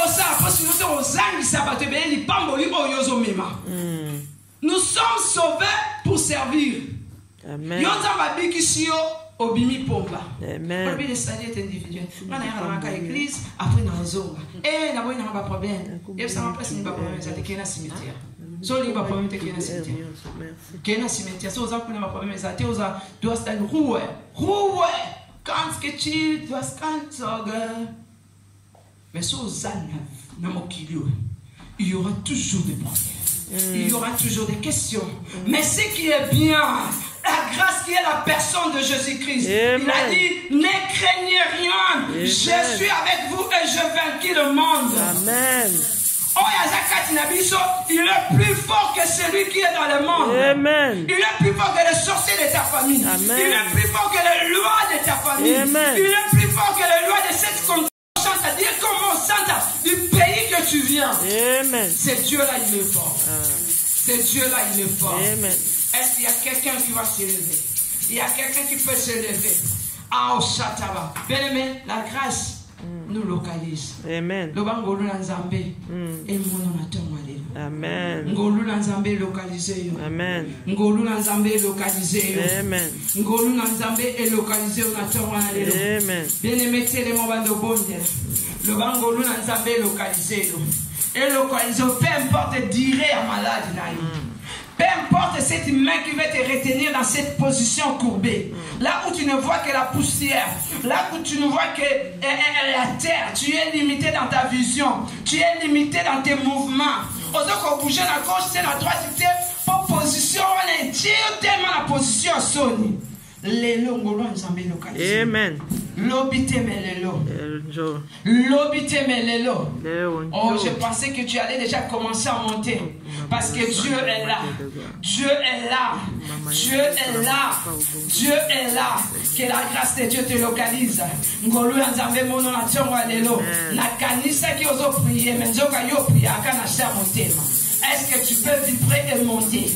Nous sommes sauvés pour servir.
Amen.
Obimi pomba.
Amen.
Pour le salut est individuel. On a dans l'église, après dans la zone. Et n'a pas de problème. Et ça m'a pas de problème, ça te cimetière. So li ba problème te kena cimetière. Kena cimetière, so za kuna problème ça te oza doit estar rue. Quand que tu dois quand soga. Mais so za na mokilio. Il y aura toujours des problèmes. Il y aura toujours des questions. Mais ce qui est bien, la grâce qui est la personne de Jésus-Christ. Il a dit, ne craignez rien. Amen. Je suis avec vous et je vainquis le monde.
Amen.
Il est plus fort que celui qui est dans le monde.
Amen.
Il est plus fort que les sorciers de ta famille.
Amen.
Il est plus fort que les lois de ta famille.
Amen.
Il est plus fort que les lois de cette condition, c'est-à-dire comment du pays que tu viens.
Amen.
C'est Dieu-là, il est fort. C'est Dieu-là, il est fort.
Amen.
Est-ce qu'il y a quelqu'un qui va se lever? Il y a quelqu'un qui peut se lever. Ah, au Shataba. Bien-aimé, la grâce nous localise.
Amen.
Le bangolo Nzambe et mon
Amen.
Ngolu Nzambe localisé.
Amen.
Ngolu Nzambe localisé.
Amen.
Ngolu Nzambe est localisé au naton.
Amen.
Bien-aimé, c'est le moment de bonde. Le bangolo Nzambe localisé. Et localisé, peu importe dire à malade. Peu importe cette main qui va te retenir dans cette position courbée. Là où tu ne vois que la poussière. Là où tu ne vois que la terre. Tu es limité dans ta vision. Tu es limité dans tes mouvements. Au bouger la gauche, c'est la droite. C'est pour position. On est tellement la position Sony. Les longs Nzambe localisés.
Amen.
Oh, je pensais que tu allais déjà commencer à monter. Parce que Dieu est là. Dieu est là. Dieu est là. Dieu est là. Que la grâce de Dieu te localise. Est-ce que tu peux vibrer et monter?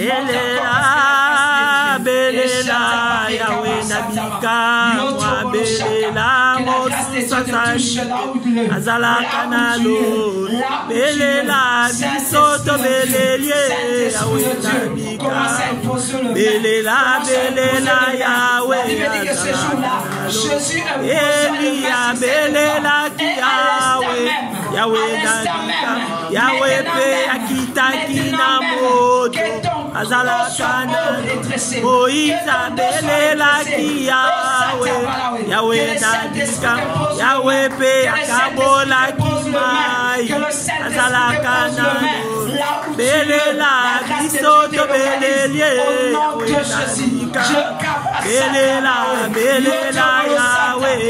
Belela, belela, Yahweh nabika, moi belela, mosu satani, azala kanalo, belela, bisoto belelie, Yahweh nabika, belela, belela, Yahweh azala kanalo, Elia, belela ki Yahweh, Yahweh nabika, Yahweh pe akita kinamo. Azala kana Moïse belela ki Yahweh Yahweh nadika Yahweh pe akabola ki mai Azala kana belela bisoto belelie Yahweh nadika belela belela Yahweh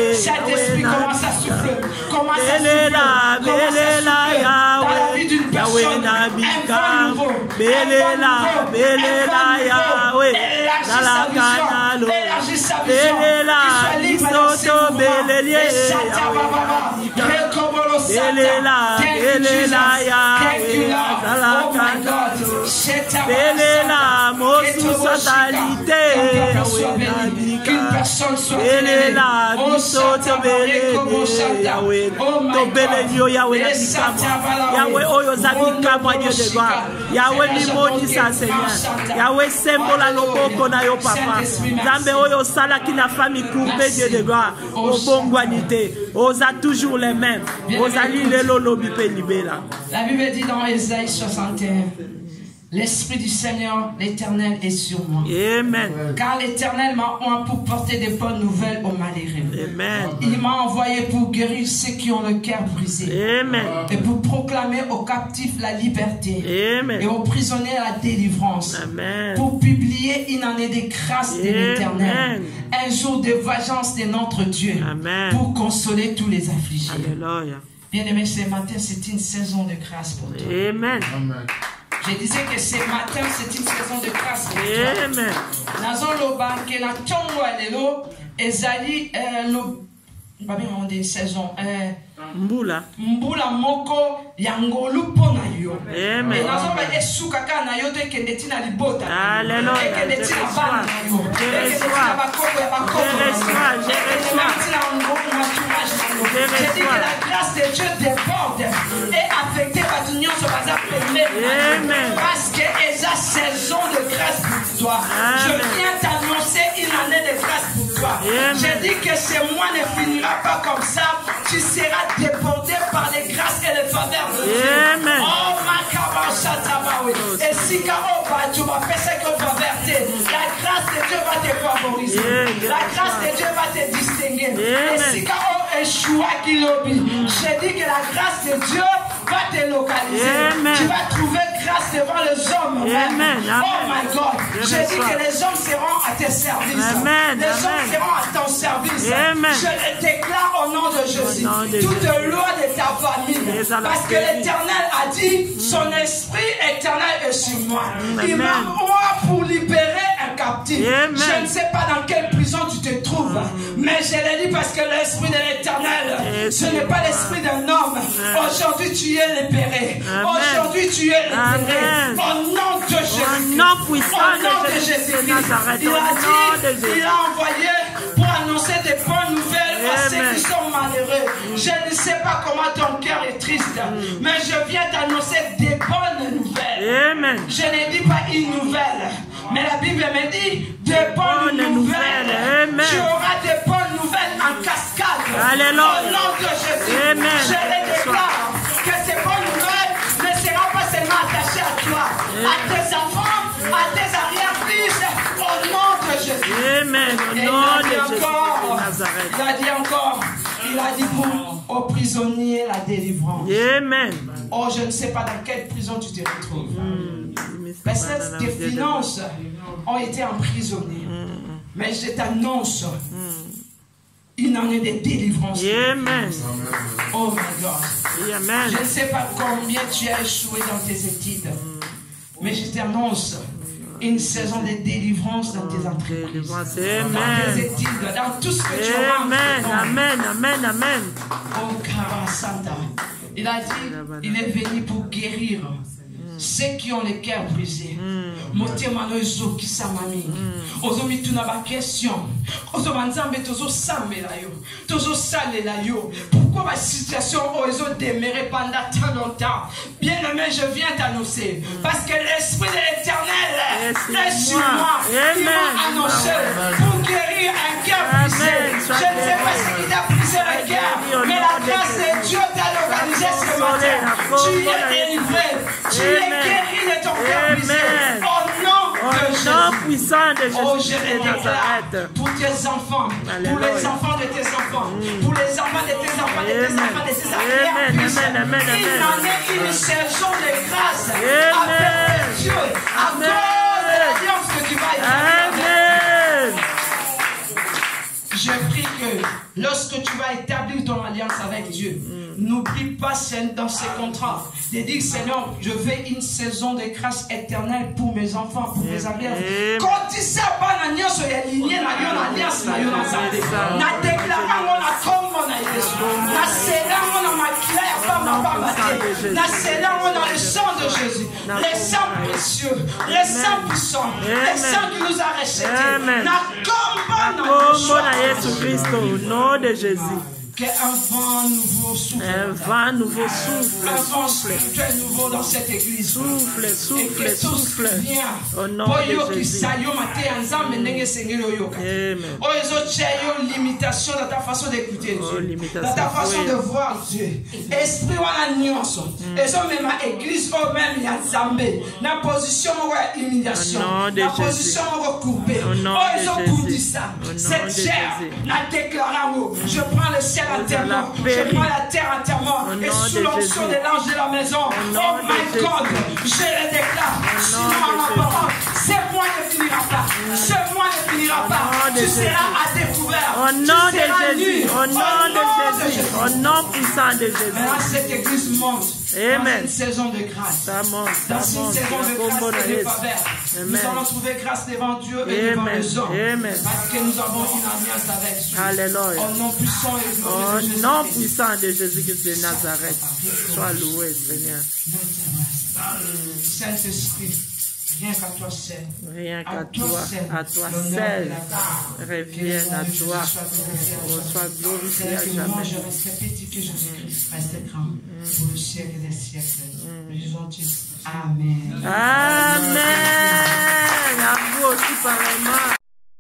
belela belela Yahweh Yahweh nabika belela belela Yahweh zala kanalo belela bisoto belelie belela belela Yahweh zala kanalo belela mosu satalité Yahweh nabika belela bisoto belelie Yahweh to belelio Yahweh nabika Yahweh oyo zabika moi Dieu de gloire Yahweh limonisa Seigneur Yahweh sembola loboko na yo papa Nzambe oyo sala ki na famille courbée Dieu de gloire obongwanité oza toujours les mêmes ozali lelo lobi pe libela.
La Bible dit dans Ésaïe 61 l'Esprit du Seigneur, l'Éternel est sur moi.
Amen.
Car l'Éternel m'a envoyé pour porter des bonnes nouvelles aux malheureux.
Amen.
Il m'a envoyé pour guérir ceux qui ont le cœur brisé.
Amen.
Et pour proclamer aux captifs la liberté.
Amen.
Et aux prisonniers la délivrance.
Amen.
Pour publier une année de grâce de l'Éternel. Un jour de vengeance de notre Dieu.
Amen.
Pour consoler tous les affligés.
Alléluia.
Bien-aimé, ce matin, c'est une saison de grâce pour toi.
Amen.
Amen.
Je disais que ce matin, c'est une saison de grâce pour toi.
Amen.
Nazon loba ke na tongo alelo ezali no babi on dit saison
Mbula
moko yangolu pona yo.
Amen.
Et nazon ba esuka ka na yo te kende tina libota.
Alléluia.
Kende tina bana yo. Je reçois. Je dis que la grâce de Dieu déborde et affecte votre union sur bazar premier.
Amen.
Parce que esa saison de grâce pour toi. Je viens t'annoncer une année de grâce pour toi. Je dis que ce mois ne finira pas comme ça. Tu seras débordé par les grâces et les faveurs de Dieu.
Amen.
Oh ma kabashatabawi. Et si kaoba tu vas faire ce que va verser, la grâce de Dieu va te favoriser. La grâce de Dieu va te distinguer. Et si kaoba échoua kilobi, je dis que la grâce de Dieu va te localiser.
Amen.
Tu vas trouver grâce devant les hommes.
Amen.
Oh my God. Je dis que les hommes seront à tes services.
Amen.
Les hommes seront à ton service.
Amen.
Je le déclare au nom de Jésus. Toute loi de ta famille. Parce que l'Éternel a dit, son esprit éternel est sur moi. Il m'a envoyé pour libérer un captif.
Amen.
Je ne sais pas dans quelle prison tu te trouves. Mais je l'ai dit parce que l'esprit de l'Éternel, ce n'est pas l'esprit d'un homme. Aujourd'hui tu es libéré. Aujourd'hui tu es libéré. Au nom de Jésus.
Au nom puissant
de Jésus. Il a envoyé pour annoncer des bonnes nouvelles à ceux qui sont malheureux. Je ne sais pas comment ton cœur est triste, mais je viens t'annoncer des bonnes nouvelles.
Amen.
Je ne dis pas une nouvelle, mais la Bible me dit des bonnes nouvelles.
Amen.
Tu auras des bonnes nouvelles en cascade.
Alléluia.
Au nom de Jésus.
Amen.
Je les déclare que ces bonnes nouvelles ne seront pas seulement attachées à toi, à tes enfants, à tes arrière-fils, au nom de Jésus.
Amen. Au
Et
nom de Jésus de Nazareth.
il a dit encore, il a dit pour aux prisonniers la délivrance.
Amen.
Oh, je ne sais pas dans quelle prison tu te retrouves. Peut-être tes finances ont été emprisonnées. Mais je t'annonce une année de délivrance.
Amen.
Oh my God.
Amen.
Je ne sais pas combien tu as échoué dans tes études, mais je t'annonce une saison de délivrance dans tes entreprises, dans tes études, dans tout ce que tu as.
Amen. Amen. Amen. Amen.
Oh Karasanta. Il a dit, il est venu pour guérir ceux qui ont les cœurs brisés. Motema nozo kisamami. Ozomi tuna ba question. Ozomanzambe tozo samela yo. Tozo salela yo. Pourquoi ma situation ozo demeurer pendant tant longtemps? Bien-aimé, je viens t'annoncer parce que l'esprit de l'Éternel est sur moi. Il m'a annoncé pour guérir un cœur brisé. Je ne sais pas ce qui t'a brisé le cœur, mais la grâce de Dieu t'a organisé ce matin. Tu es délivré. Tu es guéri de ton cœur brisé. Au nom de Jésus.
Puissant de
Oh,
Jésus
je
de Nazareth.
pour tes enfants, pour les enfants de tes enfants, pour les enfants de tes enfants, de tes enfants, de tes enfants.
Amen.
Il en est une saison de grâce avec Dieu à cause de l'alliance que tu vas établir.
Amen.
Je prie que lorsque tu vas établir ton alliance avec Dieu, n'oublie pas dans ces contrats de dire Seigneur, je veux une saison de grâce éternelle pour mes enfants, pour mes arrières. Quand tu sais pas l'alliance, il y a lignée l'alliance, na déclarant mon comme mon Jésus, na scellant mon ma claire, pas ma part, na scellant dans le sang de Jésus, le sang précieux, le sang puissant, le sang qui nous a rachetés, na combat dans le sang.
Jésus-Christ, au nom de Jésus.
Qu'un vent nouveau souffle.
Un vent nouveau souffle.
Un vent spirituel nouveau dans cette église.
Souffle, souffle,
et que tout
souffle.
Au nom de Jésus. Amen. Oh, ils ont limitation dans ta façon d'écouter Dieu. Dans ta façon de voir Dieu. Esprit ou la nuance. Ils ont même à l'église, oh même il y a Zambé. La position ou humiliation. La position ou coupée. Oh, ils ont pour dire ça. Cette chair, la déclarant. Je prends le ciel entièrement. Je prends la terre entièrement. Et sous l'onction de l'ange de la maison. Oh my God, je le déclare. Sinon ma parole, ce mois ne finira pas. Ce mois ne finira pas. Tu seras à découvert.
Au nom de Jésus. Au nom de Jésus. Au nom puissant de Jésus.
Maintenant cette église monte.
Amen.
Dans une saison de grâce.
Ça monte.
Dans une saison de grâce et de faveur. Nous allons trouver grâce devant Dieu et devant les hommes. Parce que nous avons une alliance avec Dieu.
Alléluia.
Au nom puissant et glorieux de Jésus.
Au nom puissant de Jésus-Christ de Nazareth. Sois loué, Seigneur.
Saint-Esprit, rien qu'à toi seul.
Rien qu'à toi, seul. Revienne à toi. Sois glorifié à jamais.
Moi, je reste petit que Jésus-Christ reste grand pour le siècle des siècles. Nous disons Amen.
Amen. À vous aussi, pareillement.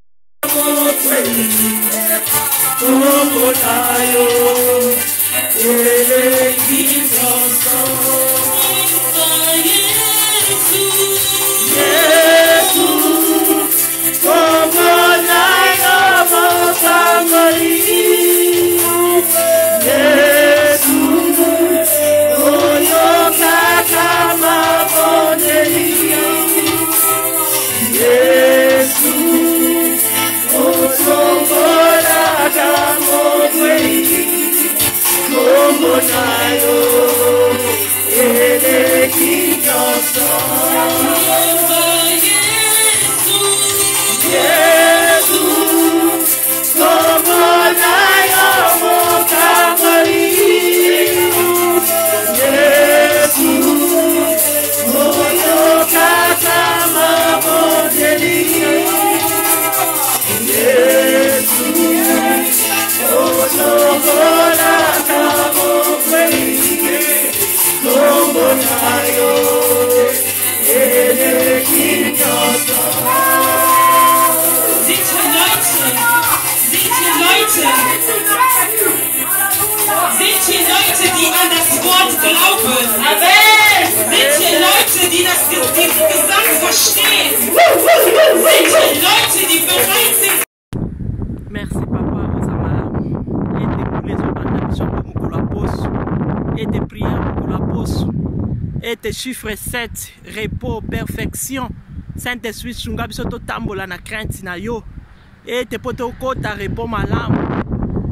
Merci papa, Osama. Et tous les autres pour la pause. Et tes prières pour la pause. Et tes chiffres 7, repos, perfection. Saint-Esprit, Sungabi soto tambola na crainte na yo. Et tes potes au côté repos malam.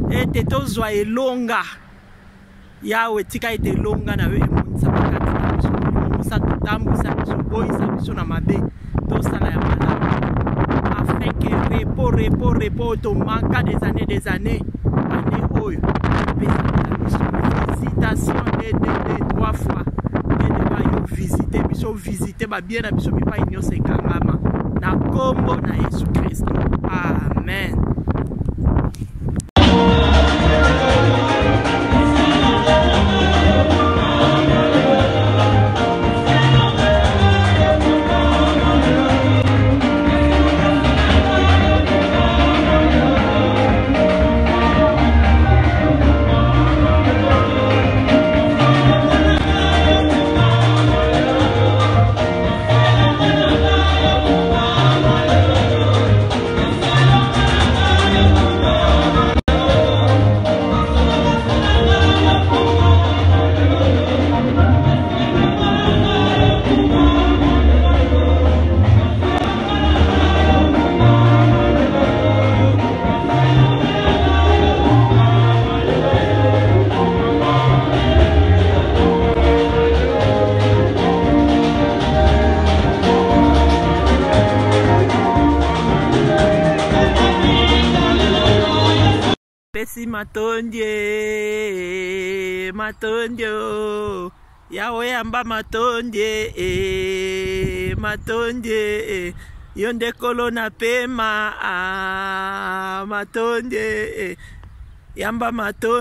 ete tozwa elonga yawe tika ete elonga na yo emonisa bakati na biso mosa totambwisa biso boyisa biso na mabe tosala ya malamu afin que repos tomanka des années année oyo epesana biso visitation de 3 fois edeba yo visite biso visite babie na biso bipai nyonso ekangama na kombo na Yesu Kristo amen. Matondie yawe amba matondie matondie yonde kolona pema matondie yamba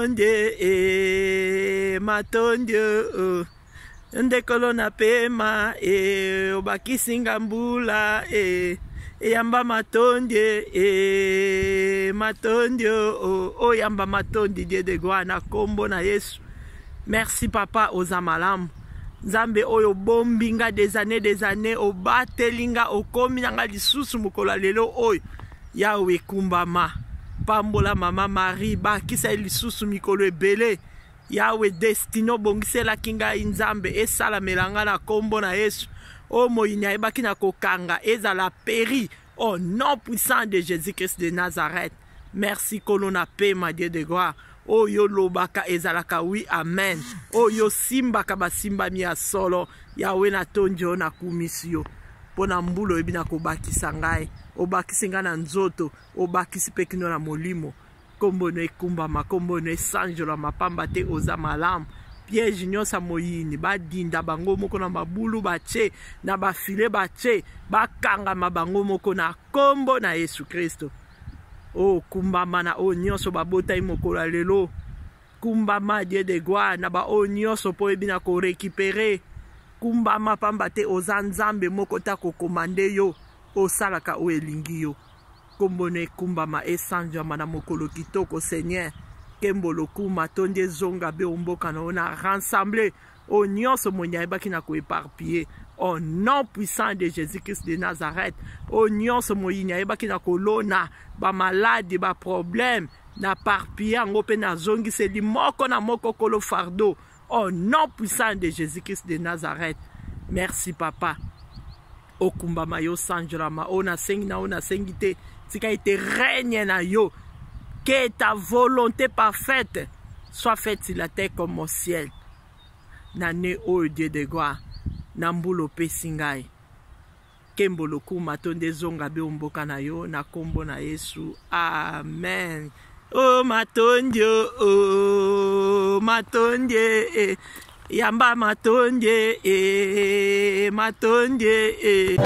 matondie matondie yonde kolona pema obakisinga mbula yamba matondie matondie o yamba matondi Dieu de gloire na kombo na Yesu. Merci papa ozamalam Nzambe oyo bombinga des années obatelinga okominanga lisusu mukolo lelo oyo yawe kumbama pambola mama Marie bakisa lisusu mikolo ebele yawe destino bongisela kinga Nzambe esala melanga na kombo na Yesu. O moyinya ebaki na kokanga ezala péri au nom puissant de Jésus-Christ de Nazareth. Merci kolona pema Dieu de gloire. O yo lobaka ezalaka oui amen. O yo simbaka basimba mi ya solo yawe na tonjo na kumisio pona mbulo ebina kobakisa ngai obakisi nga na nzoto obakisi pekino na molimo kombo no ekumbama kombo no esanjola mapamba te oza malamu piège nyonso moyini badinda bango moko na mabulu bache na bafile bache bakangama bango moko na kombo na Yesu Kristo. Oh kumbama na o nyonso babota imokolo lelo kumbama Dieu de gloire na ba o nyonso po ebina ko récupérer kumbama pamba te oza Nzambe moko ta ko komande yo osalaka o elingi yo kombo ne kumbama esanjama na mokolo kitoko Seigneur kembolo kuma tonde zonga be omboka na ona rassembler o nyonso monya ebaki na ko éparpiller au nom puissant de Jésus-Christ de Nazareth. O nyonso moyinya ebaki na kolona ba malade ba problème na parpia ngope na zongi seli moko na moko kolo fardeau au nom puissant de Jésus-Christ de Nazareth. Merci papa. O kumbama yo sanjrama ona sengi na ona sengite tika ite règne na yo. Que ta volonté parfaite soit faite sur la terre comme au ciel. Nane o Dieu de gloire. Nambulo pesingai. Kembolo kuma tonde zonga be omboka na yo na kombo na Yesu. Amen. Oh matondio, oh matondie, yamba matondie, matondie.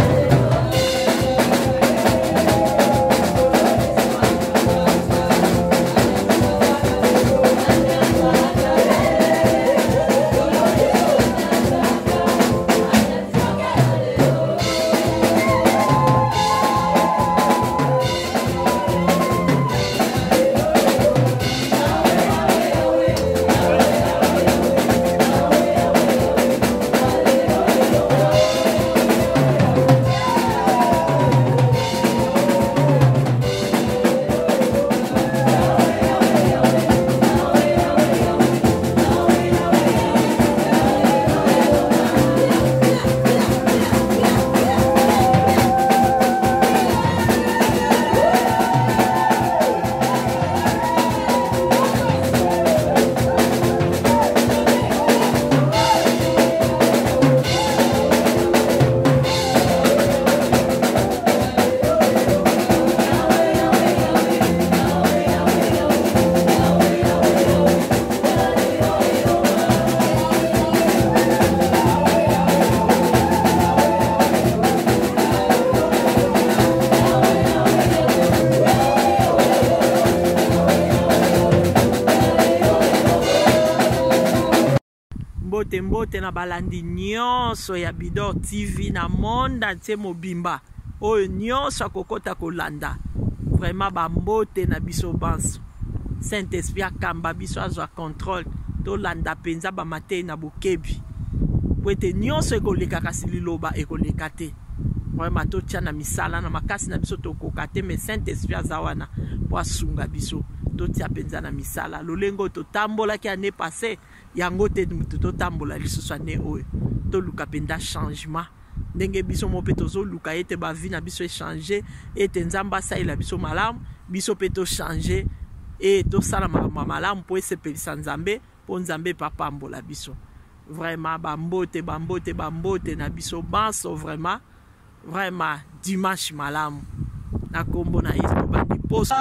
mbote na balandi nyonso ya Bidor TV na monde entier mobimba oyo nyonso akokota kolanda vraiment bambote na biso banso Saint-Esprit akamba biso azwa contrôle tolanda penza bamatei na bokebi po ete nyonso ekoleka kasi liloba ekoleka te vraiment totia na misala na makasi na biso tokoka te mais Saint-Esprit aza wana po asunga biso totia penza na misala lolengo totambolaki ane passé yango te totambola lisusu ane oyo toluka penza changement ndenge biso mope tozoluka ete bavi na biso échanger ete nzambe asalela biso malamu biso pe to changer et tosala malamu po esepelisa nzambe po nzambe papambola biso vraiment bambote na biso banso vraiment dimanche malamu na kombo na Yesu bandi poso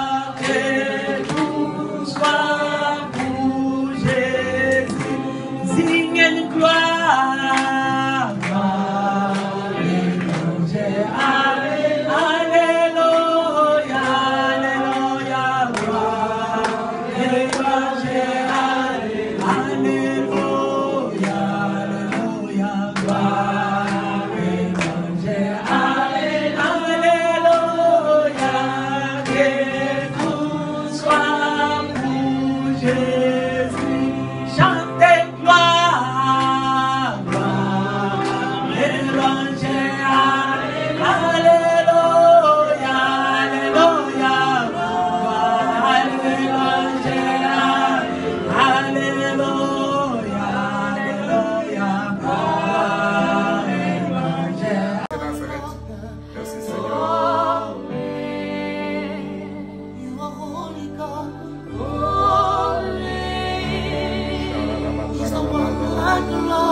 sing and gloire
Glory.